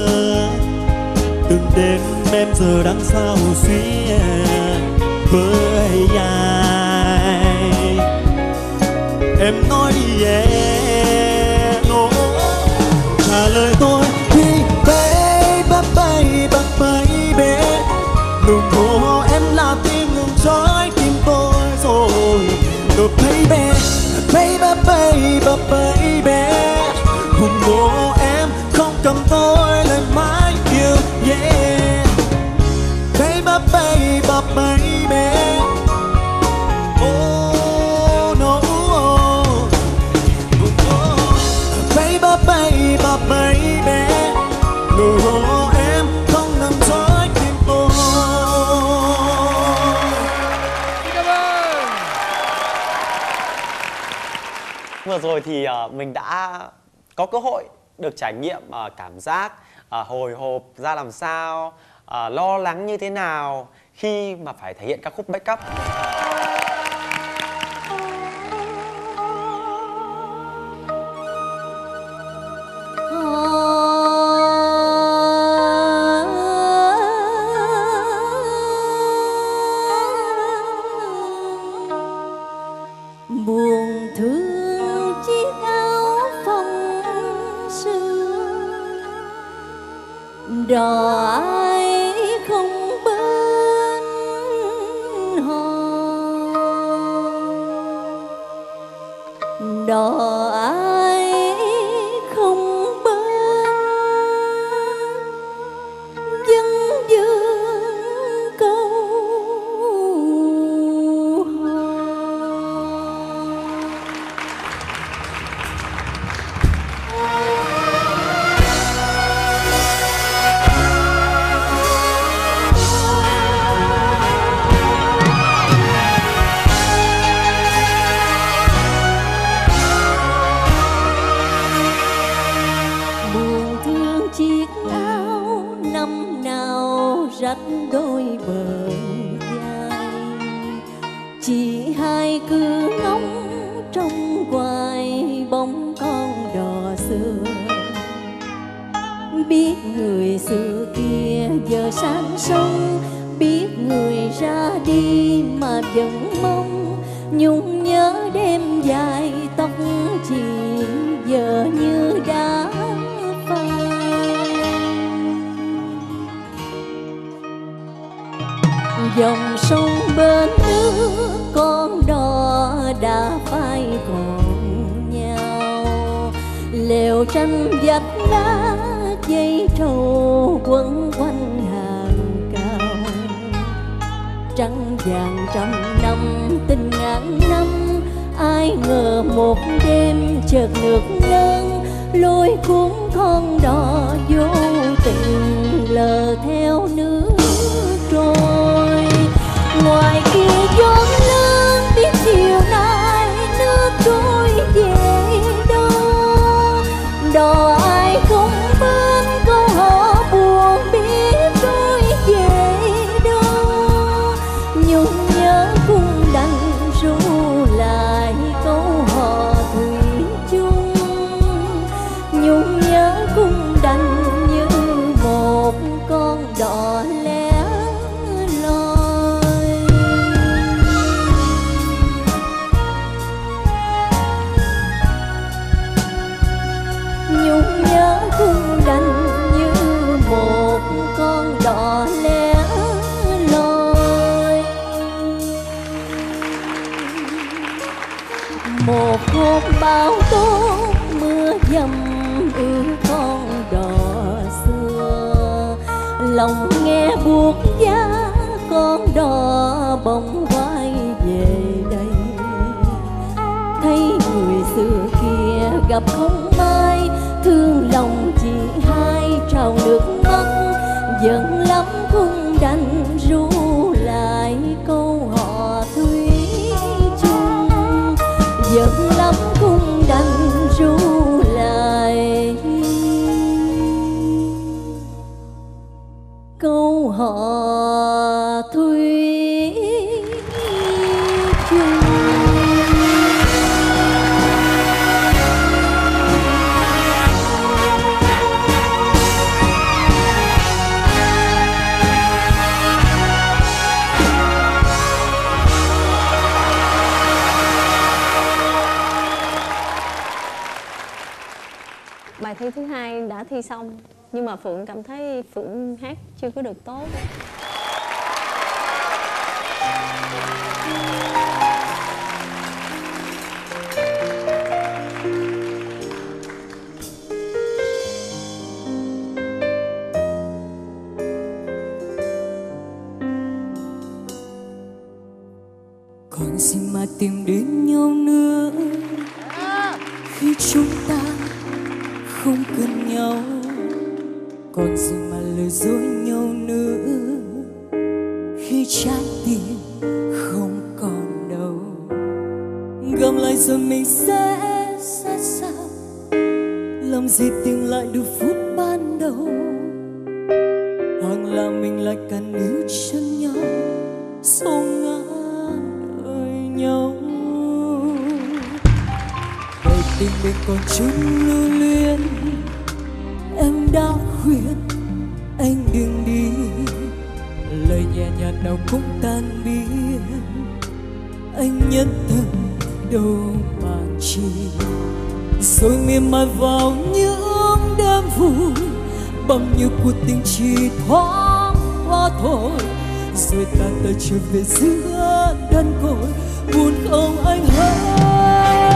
từng đêm em giờ đang sao xuyên với ai. Em nói đi em, trả lời tôi đi baby, baby, baby. Nụ hôn em là tim ngừng trói tim tôi rồi. Oh baby, baby, baby, baby. Hôn bố em không cầm tôi lại mãi yêu, yeah. Baby, baby, baby. Oh no, baby, baby, baby. Nụ hôn em không nằm trói tim tôi. Cảm ơn. Vừa rồi thì mình đã có cơ hội được trải nghiệm cảm giác hồi hộp ra làm sao, lo lắng như thế nào khi mà phải thể hiện ca khúc backup. đò ai không bên hò, đò ai không bên dân dương câu hò. Buồn thương chiếc áo năm nào rách đôi bờ vai, chị hai cứ ngóng trong hoài bóng con đò xưa. Biết người xưa kia giờ sang sông, biết người ra đi mà vẫn mong. Nhung nhớ đêm dài tóc chị giờ như đã phai. Dòng sông bên nước con đò đã phai còn nhau, lều tranh vách đá dây trầu quấn quanh hàng cao. Trăng vàng trăm năm tình ngàn năm, ai ngờ một đêm chợt nước lớn lôi cuốn con đò vô tình lờ theo nước trôi. Ngoài kia gió lớn biết chiều nay nước trôi về đâu, đò ai không bên câu hò buồn biết trôi về đâu. Nhung nhớ cũng đành ru lại câu hò thủy chung, nhung nhớ cũng đành như một con đò lẻ loi. Nhung nhớ cũng đành như một con đò lẻ loi. Một hôm bão tố mưa dầm ướt con đò xưa, lòng nghe buốt giá con đò bỗng quay về đây. Thấy người xưa kia gặp không mai, thương lòng chị hai trào nước mắt. Giận lắm cũng đành ru lại câu hò thủy chung, giận lắm cũng đành ru lại câu hò thủy chung. Bài thi thứ hai đã thi xong, nhưng mà Phượng cảm thấy Phượng hát chưa có được tốt. Còn gì mà tìm đến nhau nữa khi chúng ta không cần nhau, còn gì mà lừa dối nhau nữa khi trái tim không còn đâu. Gom lại rồi mình sẽ ra sao, làm gì tìm lại được phút ban đầu, hoặc là mình lại càng níu chân nhau sau ngã đời nhau. Đời tình mình còn chút lưu luyến, em đã khuyên anh đừng đi, lời nhẹ nhàng nào cũng tan biến. Anh nhất tâm đâu màng chi, rồi miên man vào những đêm vui bằng nhiều cuộc tình chỉ thoáng qua thôi, rồi ta tới trở về giữa đơn côi, buồn không anh hỡi.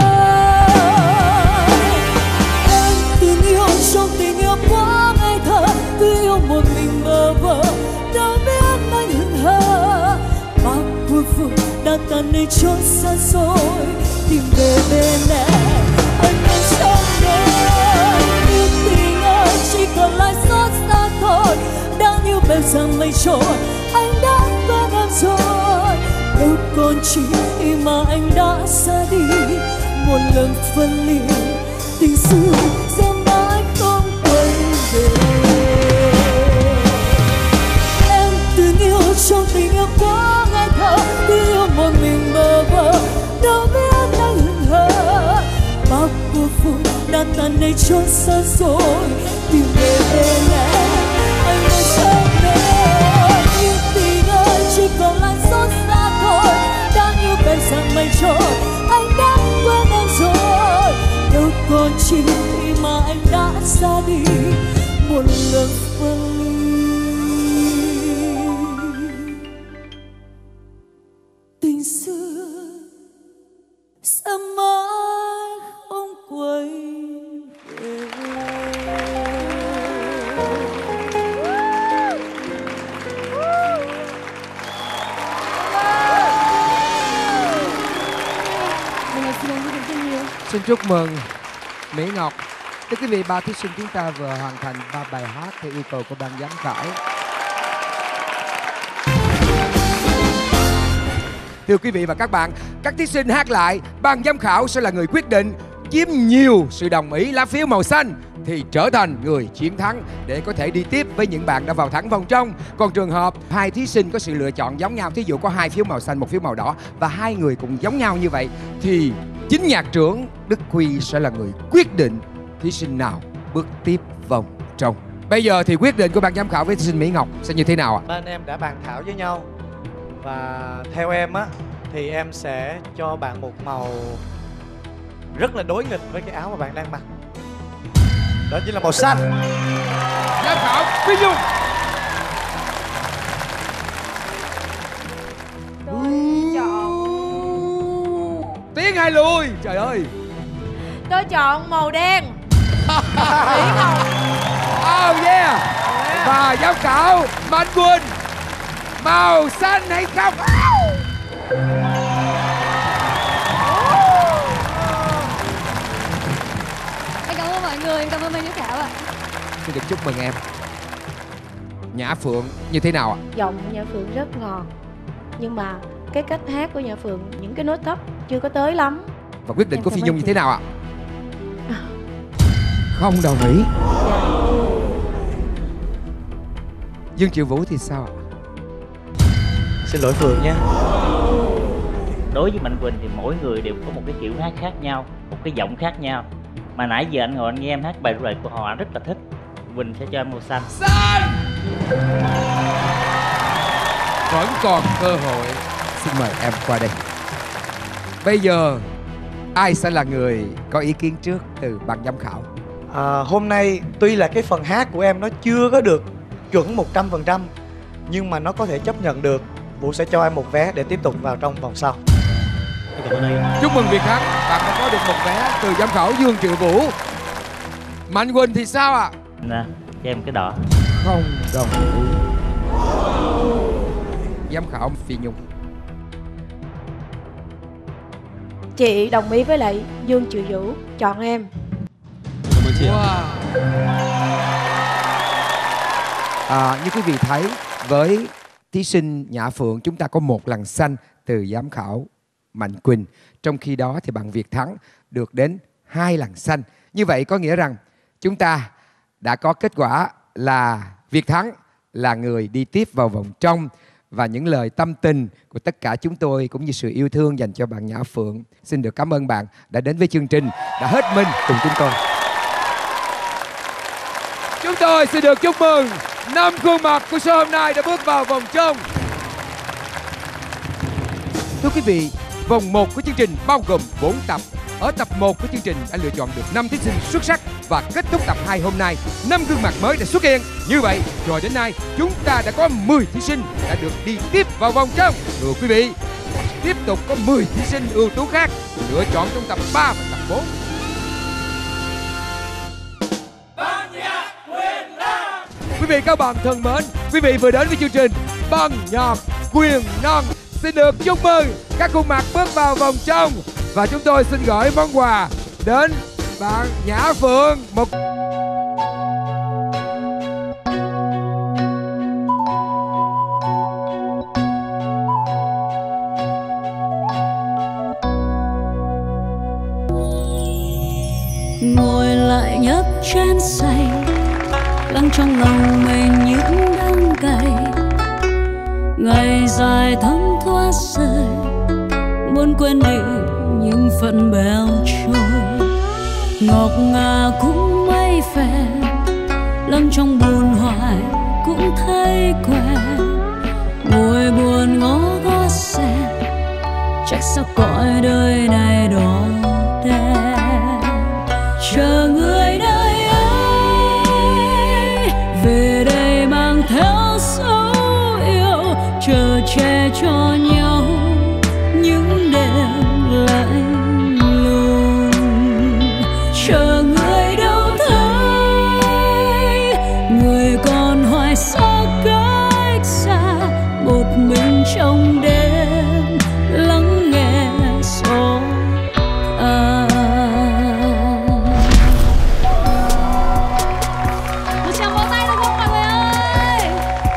Em từng yêu trong tình yêu quá ngây thơ, cứ yêu một mình mơ vơ, đâu biết anh hững hờ. Bao vui vui đã tan nơi chốn xa xôi, tìm về bên em anh đang trong đời. Như tình ơi chỉ còn lại xót xa thôi, đang như bèo dòng mây trôi, anh đã quên em rồi. Đâu còn chỉ mà anh đã xa đi, một lần phân ly tình xưa giờ mãi không quay về. Em từng yêu trong tình yêu quá ngây thơ, cứ yêu một mình mơ vơ, đâu biết anh hững hờ. Bao cuộc vui đã tan nơi chốn xa xôi, tìm về bên em anh đang trong đời. Nhưng tình ơi chỉ còn lại xót xa thôi, đã như bèo dòng mây trôi, anh đã quên em rồi. Đâu còn chỉ mà anh đã xa đi, một lần phân ly tình xưa sẽ mãi không quay về. Xin chúc mừng Mỹ Ngọc. Thưa quý vị, ba thí sinh chúng ta vừa hoàn thành 3 bài hát theo yêu cầu của ban giám khảo. Thưa quý vị và các bạn, các thí sinh hát lại, ban giám khảo sẽ là người quyết định. Chiếm nhiều sự đồng ý lá phiếu màu xanh thì trở thành người chiến thắng để có thể đi tiếp với những bạn đã vào thẳng vòng trong. Còn trường hợp hai thí sinh có sự lựa chọn giống nhau, thí dụ có 2 phiếu màu xanh, 1 phiếu màu đỏ và 2 người cũng giống nhau như vậy, thì chính nhạc trưởng Đức Huy sẽ là người quyết định thí sinh nào bước tiếp vòng trong. Bây giờ thì quyết định của ban giám khảo với thí sinh Mỹ Ngọc sẽ như thế nào ạ? Bên em đã bàn thảo với nhau và theo em á thì em sẽ cho bạn một màu rất là đối nghịch với cái áo mà bạn đang mặc. Đó chính là màu xanh. Giám khảo Phi Nhung. Tiến hay lùi? Trời ơi. Tôi chọn màu đen. Oh yeah. Và giám khảo Mạnh Quỳnh, màu xanh hay không? Em cảm ơn mọi người, em cảm ơn ban giám khảo ạ. Xin được chúc mừng em. Nhã Phượng như thế nào ạ? Giọng Nhã Phượng rất ngọt, nhưng mà cái cách hát của Nhã Phượng, những cái nốt thấp chưa có tới lắm. Và quyết định Em của Phi cảm ơn Nhung như chị. thế nào ạ? Không đồng ý. Dương Triệu Vũ thì sao ạ? Xin lỗi Phượng nha. Đối với Mạnh Quỳnh thì mỗi người đều có một cái kiểu hát khác nhau, một cái giọng khác nhau. Mà nãy giờ anh ngồi anh nghe em hát bài rời của họ rất là thích. Quỳnh sẽ cho em màu xanh. Xanh! Vẫn còn cơ hội. Xin mời em qua đây. Bây giờ ai sẽ là người có ý kiến trước từ ban giám khảo? Hôm nay tuy là cái phần hát của em nó chưa có được chuẩn 100%, nhưng mà nó có thể chấp nhận được. Vũ sẽ cho em một vé để tiếp tục vào trong vòng sau. Chúc mừng Việt Thắng, bạn đã có được một vé từ giám khảo Dương Triệu Vũ. Mạnh Quỳnh thì sao ạ? Nè, cho em cái đỏ. Không đồng ý. Giám khảo Phi Nhung. Chị đồng ý với lại Dương Triệu Vũ, chọn em. Cảm ơn chị. Như quý vị thấy, với thí sinh Nhã Phượng chúng ta có 1 lần xanh từ giám khảo Mạnh Quỳnh. Trong khi đó thì bạn Việt Thắng được đến 2 lần xanh. Như vậy có nghĩa rằng chúng ta đã có kết quả là Việt Thắng là người đi tiếp vào vòng trong. Và những lời tâm tình của tất cả chúng tôi cũng như sự yêu thương dành cho bạn Nhã Phượng, xin được cảm ơn bạn đã đến với chương trình, đã hết mình cùng chúng tôi. Chúng tôi xin được chúc mừng 5 khuôn mặt của show hôm nay đã bước vào vòng trong. Thưa quý vị, vòng 1 của chương trình bao gồm 4 tập. Ở tập 1 của chương trình đã lựa chọn được 5 thí sinh xuất sắc và kết thúc tập 2 hôm nay 5 gương mặt mới đã xuất hiện. Như vậy, rồi đến nay chúng ta đã có 10 thí sinh đã được đi tiếp vào vòng trong. Thưa quý vị, tiếp tục có 10 thí sinh ưu tú khác lựa chọn trong tập 3 và tập 4. Quý vị các bạn thân mến, quý vị vừa đến với chương trình Ban Nhạc Quyền Năng. Xin được chúc mừng các khuôn mặt bước vào vòng trong. Và chúng tôi xin gửi món quà đến bạn Nhã Phượng. Ngồi lại nhấp chén say, lắng trong lòng mình những đắng cay. Ngày dài thấm thoát rơi, muốn quên đi những phận bèo trôi. Ngọc ngà cũng mây phèn, lắng trong buồn hoài cũng thấy quen. Ngồi buồn ngó gót sen, trách sao cõi đời này đỏ đen. Chờ người nơi ấy về đây mang theo dấu yêu, chờ che cho nhau những đêm lạnh lùng. Chờ người đâu thấy, người còn hoài xa cách xa, một mình trong đêm lắng nghe gió than. Một tràng vỗ tay được không mọi người ơi?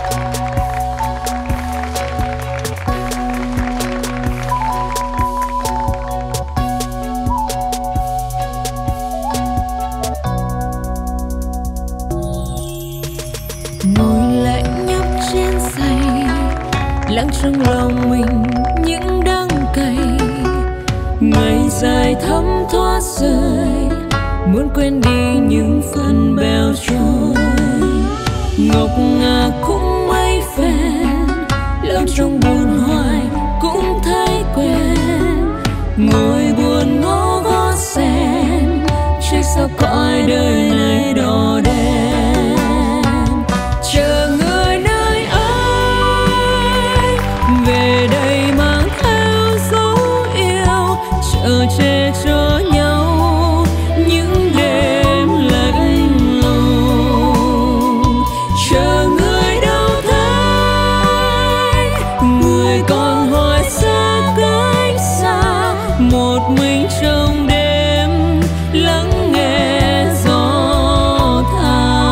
Ngồi lại nhấp chén say, lắng trong lòng mình những đắng cay. Ngày dài thấm thoát rơi, muốn quên đi những phần bèo trôi. Ngọc ngà cũng mây phèn, lắng trong buồn hoài cũng thấy quen. Ngồi buồn ngó gót sen, trách sao cõi đời này đỏ đen. Chờ người nơi ấy về đây mang theo dấu yêu, chờ che cho nhau những đêm lạnh lùng. Chờ người đâu thấy, người còn hoài xa cách xa, một mình trong đêm lắng nghe gió than.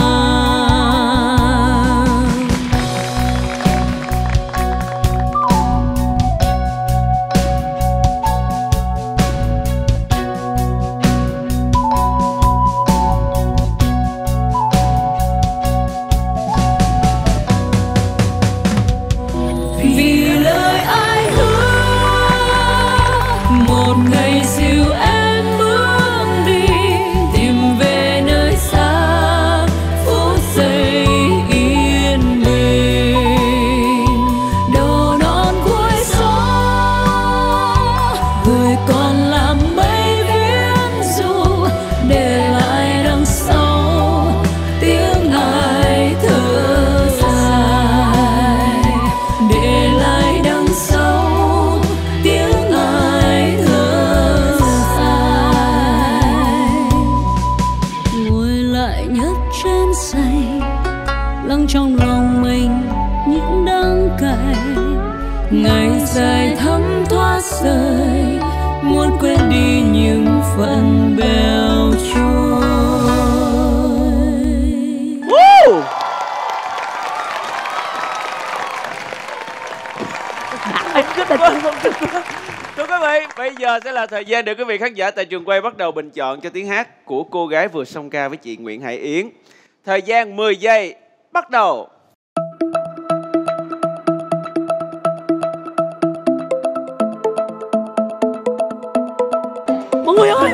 Vì lời ai hứa một ngày dìu em bước đi, tìm về nơi xa phút giây yên bình. Đầu non cuối gió, người còn làm mây viễn du, để lại đằng sau tiếng ai thở dài. Để lại đằng sau tiếng ai thở dài. Ngồi lại nhấp chén say, lắng trong lòng mình những đắng cay. Ngày dài thấm thoát rơi, muốn quên đi những phần bèo trôi. Thưa quý vị, bây giờ sẽ là thời gian để quý vị khán giả tại trường quay bắt đầu bình chọn cho tiếng hát của cô gái vừa song ca với chị Nguyễn Hải Yến. Thời gian 10 giây, bắt đầu. Mọi người ơi,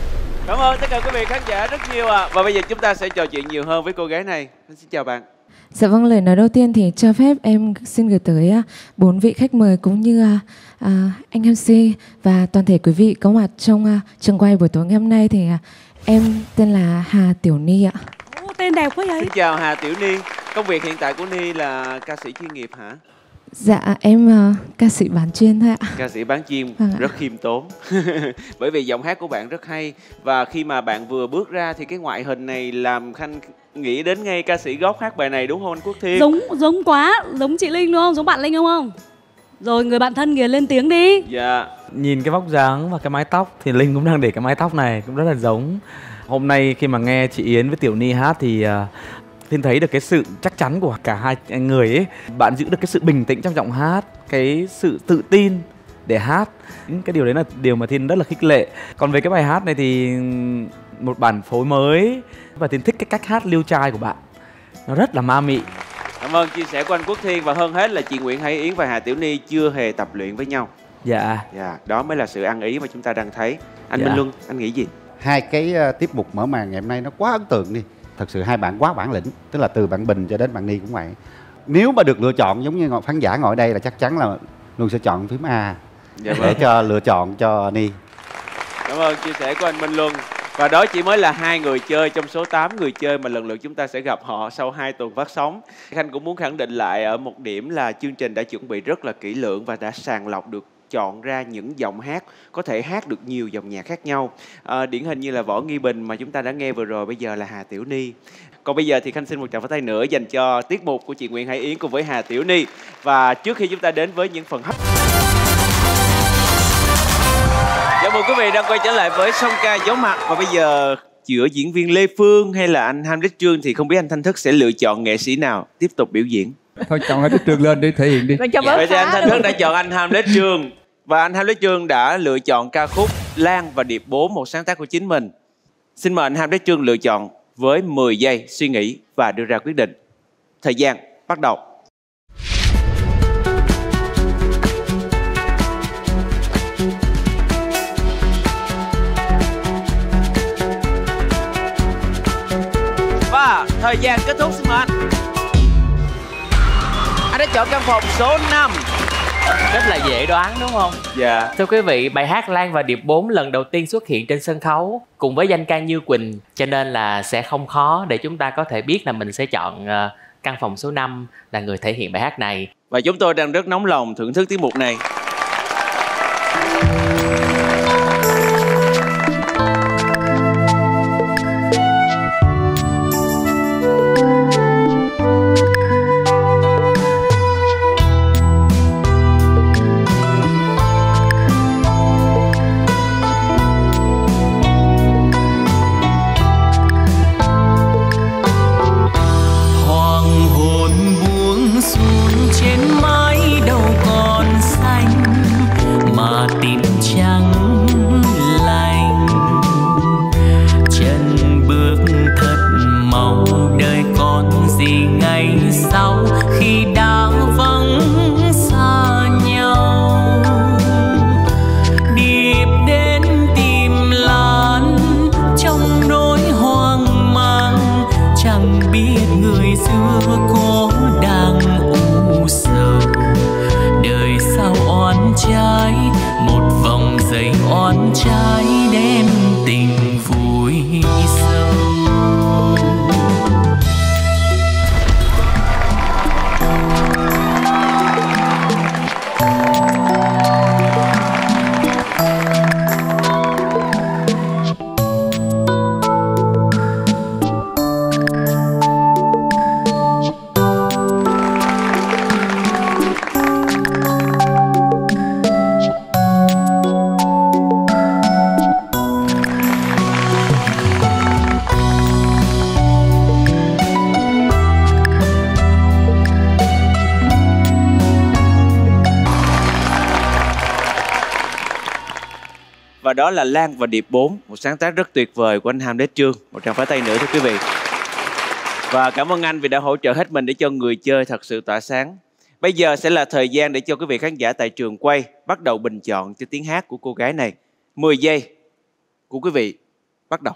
Cảm ơn tất cả quý vị khán giả rất nhiều ạ. Và bây giờ chúng ta sẽ trò chuyện nhiều hơn với cô gái này. Xin chào bạn. Dạ vâng, lời nói đầu tiên thì cho phép em xin gửi tới 4 vị khách mời cũng như anh MC và toàn thể quý vị có mặt trong trường quay buổi tối ngày hôm nay. Thì em tên là Hà Tiểu Ni ạ. Tên đẹp quá vậy. Xin chào Hà Tiểu Ni. Công việc hiện tại của Ni là ca sĩ chuyên nghiệp hả? Dạ em ca sĩ bán chuyên thôi ạ. Ca sĩ bán chuyên, Vâng ạ. rất khiêm tốn. Bởi vì giọng hát của bạn rất hay. Và khi mà bạn vừa bước ra thì cái ngoại hình này làm Khanh nghĩ đến ngay ca sĩ gốc hát bài này, đúng không anh Quốc Thiên? Giống quá, giống chị Linh đúng không? Giống bạn Linh đúng không? Rồi người bạn thân kìa, lên tiếng đi. Dạ. Nhìn cái vóc dáng và cái mái tóc thì Linh cũng đang để cái mái tóc này cũng rất là giống. Hôm nay khi mà nghe chị Yến với Tiểu Ni hát thì Thiên thấy được cái sự chắc chắn của cả hai người ấy. Bạn giữ được cái sự bình tĩnh trong giọng hát, cái sự tự tin để hát. Cái điều đấy là điều mà Thiên rất là khích lệ. Còn về cái bài hát này thì một bản phối mới và Thiên thích cái cách hát liêu trai của bạn. Nó rất là ma mị. Cảm ơn chia sẻ của anh Quốc Thiên. Và hơn hết là chị Nguyễn Hải Yến và Hà Tiểu Ni chưa hề tập luyện với nhau. Dạ. Dạ, đó mới là sự ăn ý mà chúng ta đang thấy. Anh Dạ. Minh Luân, anh nghĩ gì? Hai cái tiết mục mở màn ngày hôm nay nó quá ấn tượng đi. Thật sự hai bạn quá bản lĩnh. Tức là từ bạn Bình cho đến bạn Ni cũng vậy. Nếu mà được lựa chọn giống như khán giả ngồi đây là chắc chắn là Luân sẽ chọn phím A. Dạ để vâng. cho lựa chọn cho Ni. Cảm ơn chia sẻ của anh Minh Luân. Và đó chỉ mới là 2 người chơi trong số 8 người chơi mà lần lượt chúng ta sẽ gặp họ sau 2 tuần phát sóng. Khanh cũng muốn khẳng định lại ở một điểm là chương trình đã chuẩn bị rất là kỹ lưỡng và đã sàng lọc được, chọn ra những giọng hát có thể hát được nhiều dòng nhạc khác nhau. Điển hình như là Võ Nghi Bình mà chúng ta đã nghe vừa rồi, bây giờ là Hà Tiểu Ni. Còn bây giờ thì Khanh xin một tràng pháo tay nữa dành cho tiết mục của chị Nguyễn Hải Yến cùng với Hà Tiểu Ni. Và trước khi chúng ta đến với những phần hấp, chào mừng quý vị đang quay trở lại với Song Ca Giấu Mặt. Và bây giờ giữa diễn viên Lê Phương hay là anh Hamlet Trương thì không biết anh Thanh Thức sẽ lựa chọn nghệ sĩ nào tiếp tục biểu diễn. Thôi chọn Hamlet Trương lên đi, thể hiện đi. Vậy thì anh Thanh Thức đã chọn anh Hamlet Trương. Và anh Hamlet Trương đã lựa chọn ca khúc Lan và Điệp 4, một sáng tác của chính mình. Xin mời anh Hamlet Trương lựa chọn với 10 giây suy nghĩ và đưa ra quyết định. Thời gian bắt đầu. Và thời gian kết thúc, xin mời anh. Anh đã chọn căn phòng số 5. Rất là dễ đoán đúng không? Dạ. Thưa quý vị, bài hát Lan và Điệp 4 lần đầu tiên xuất hiện trên sân khấu cùng với danh ca Như Quỳnh, cho nên là sẽ không khó để chúng ta có thể biết là mình sẽ chọn căn phòng số 5 là người thể hiện bài hát này. Và chúng tôi đang rất nóng lòng thưởng thức tiết mục này. Hoàng hôn buông xuống trên mái đầu còn xanh mà tim trắng lành. Chân bước thật mau, đời còn gì ngày sau khi đã vắng xa nhau. Điệp đến tìm Lan trong nỗi hoang mang, chẳng biết người xưa có đang u sầu. Đời sao oan trái, một vòng giày oan trái đem tình vùi sâu. Và đó là Lan và Điệp 4, một sáng tác rất tuyệt vời của anh Hamlet Trương. Một tràng pháo tay nữa thưa quý vị. Và cảm ơn anh vì đã hỗ trợ hết mình để cho người chơi thật sự tỏa sáng. Bây giờ sẽ là thời gian để cho quý vị khán giả tại trường quay bắt đầu bình chọn cho tiếng hát của cô gái này. 10 giây của quý vị bắt đầu.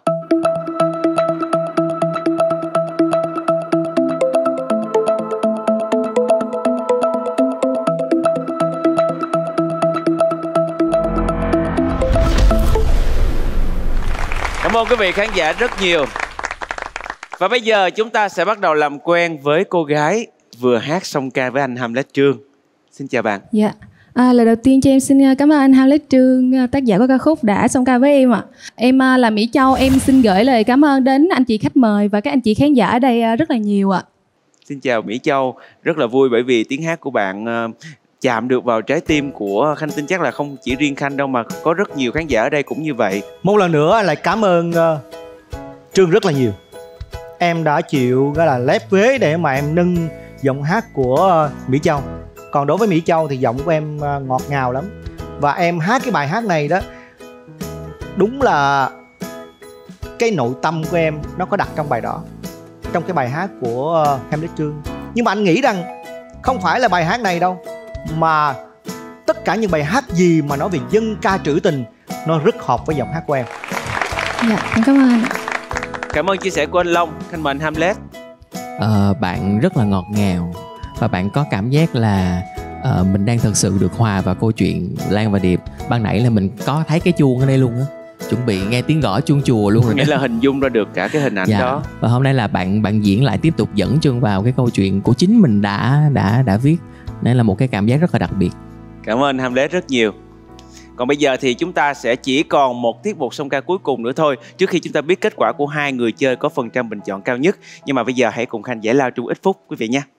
Cảm ơn quý vị khán giả rất nhiều. Và bây giờ chúng ta sẽ bắt đầu làm quen với cô gái vừa hát song ca với anh Hamlet Trương. Xin chào bạn. Dạ. Lời đầu tiên cho em xin cảm ơn anh Hamlet Trương, tác giả của ca khúc đã song ca với em ạ. Em là Mỹ Châu, em xin gửi lời cảm ơn đến anh chị khách mời và các anh chị khán giả ở đây rất là nhiều ạ. Xin chào Mỹ Châu, rất là vui bởi vì tiếng hát của bạn chạm được vào trái tim của Khanh, tin chắc là không chỉ riêng Khanh đâu mà có rất nhiều khán giả ở đây cũng như vậy. Một lần nữa lại cảm ơn Trương rất là nhiều. Em đã chịu gọi là lép vế để mà em nâng giọng hát của Mỹ Châu. Còn đối với Mỹ Châu thì giọng của em ngọt ngào lắm. Và em hát cái bài hát này đó, đúng là cái nội tâm của em nó có đặt trong bài đó, trong cái bài hát của Hamlet Trương. Nhưng mà anh nghĩ rằng không phải là bài hát này đâu, mà tất cả những bài hát gì mà nói về dân ca trữ tình nó rất hợp với giọng hát của em. Dạ, em cảm ơn anh. Cảm ơn chia sẻ của anh Long. Khanh mời anh Hamlet. Bạn rất là ngọt ngào và bạn có cảm giác là mình đang thật sự được hòa vào câu chuyện Lan và Điệp. Ban nãy là mình có thấy cái chuông ở đây luôn á, chuẩn bị nghe tiếng gõ chuông chùa luôn rồi. Nghĩa là hình dung ra được cả cái hình ảnh đó. Và hôm nay là bạn diễn lại tiếp tục dẫn Trương vào cái câu chuyện của chính mình đã viết, nên là một cái cảm giác rất là đặc biệt. Cảm ơn anh Hamlet rất nhiều. Còn bây giờ thì chúng ta sẽ chỉ còn một tiết mục song ca cuối cùng nữa thôi, trước khi chúng ta biết kết quả của hai người chơi có phần trăm bình chọn cao nhất. Nhưng mà bây giờ hãy cùng Khanh giải lao trong ít phút quý vị nhé.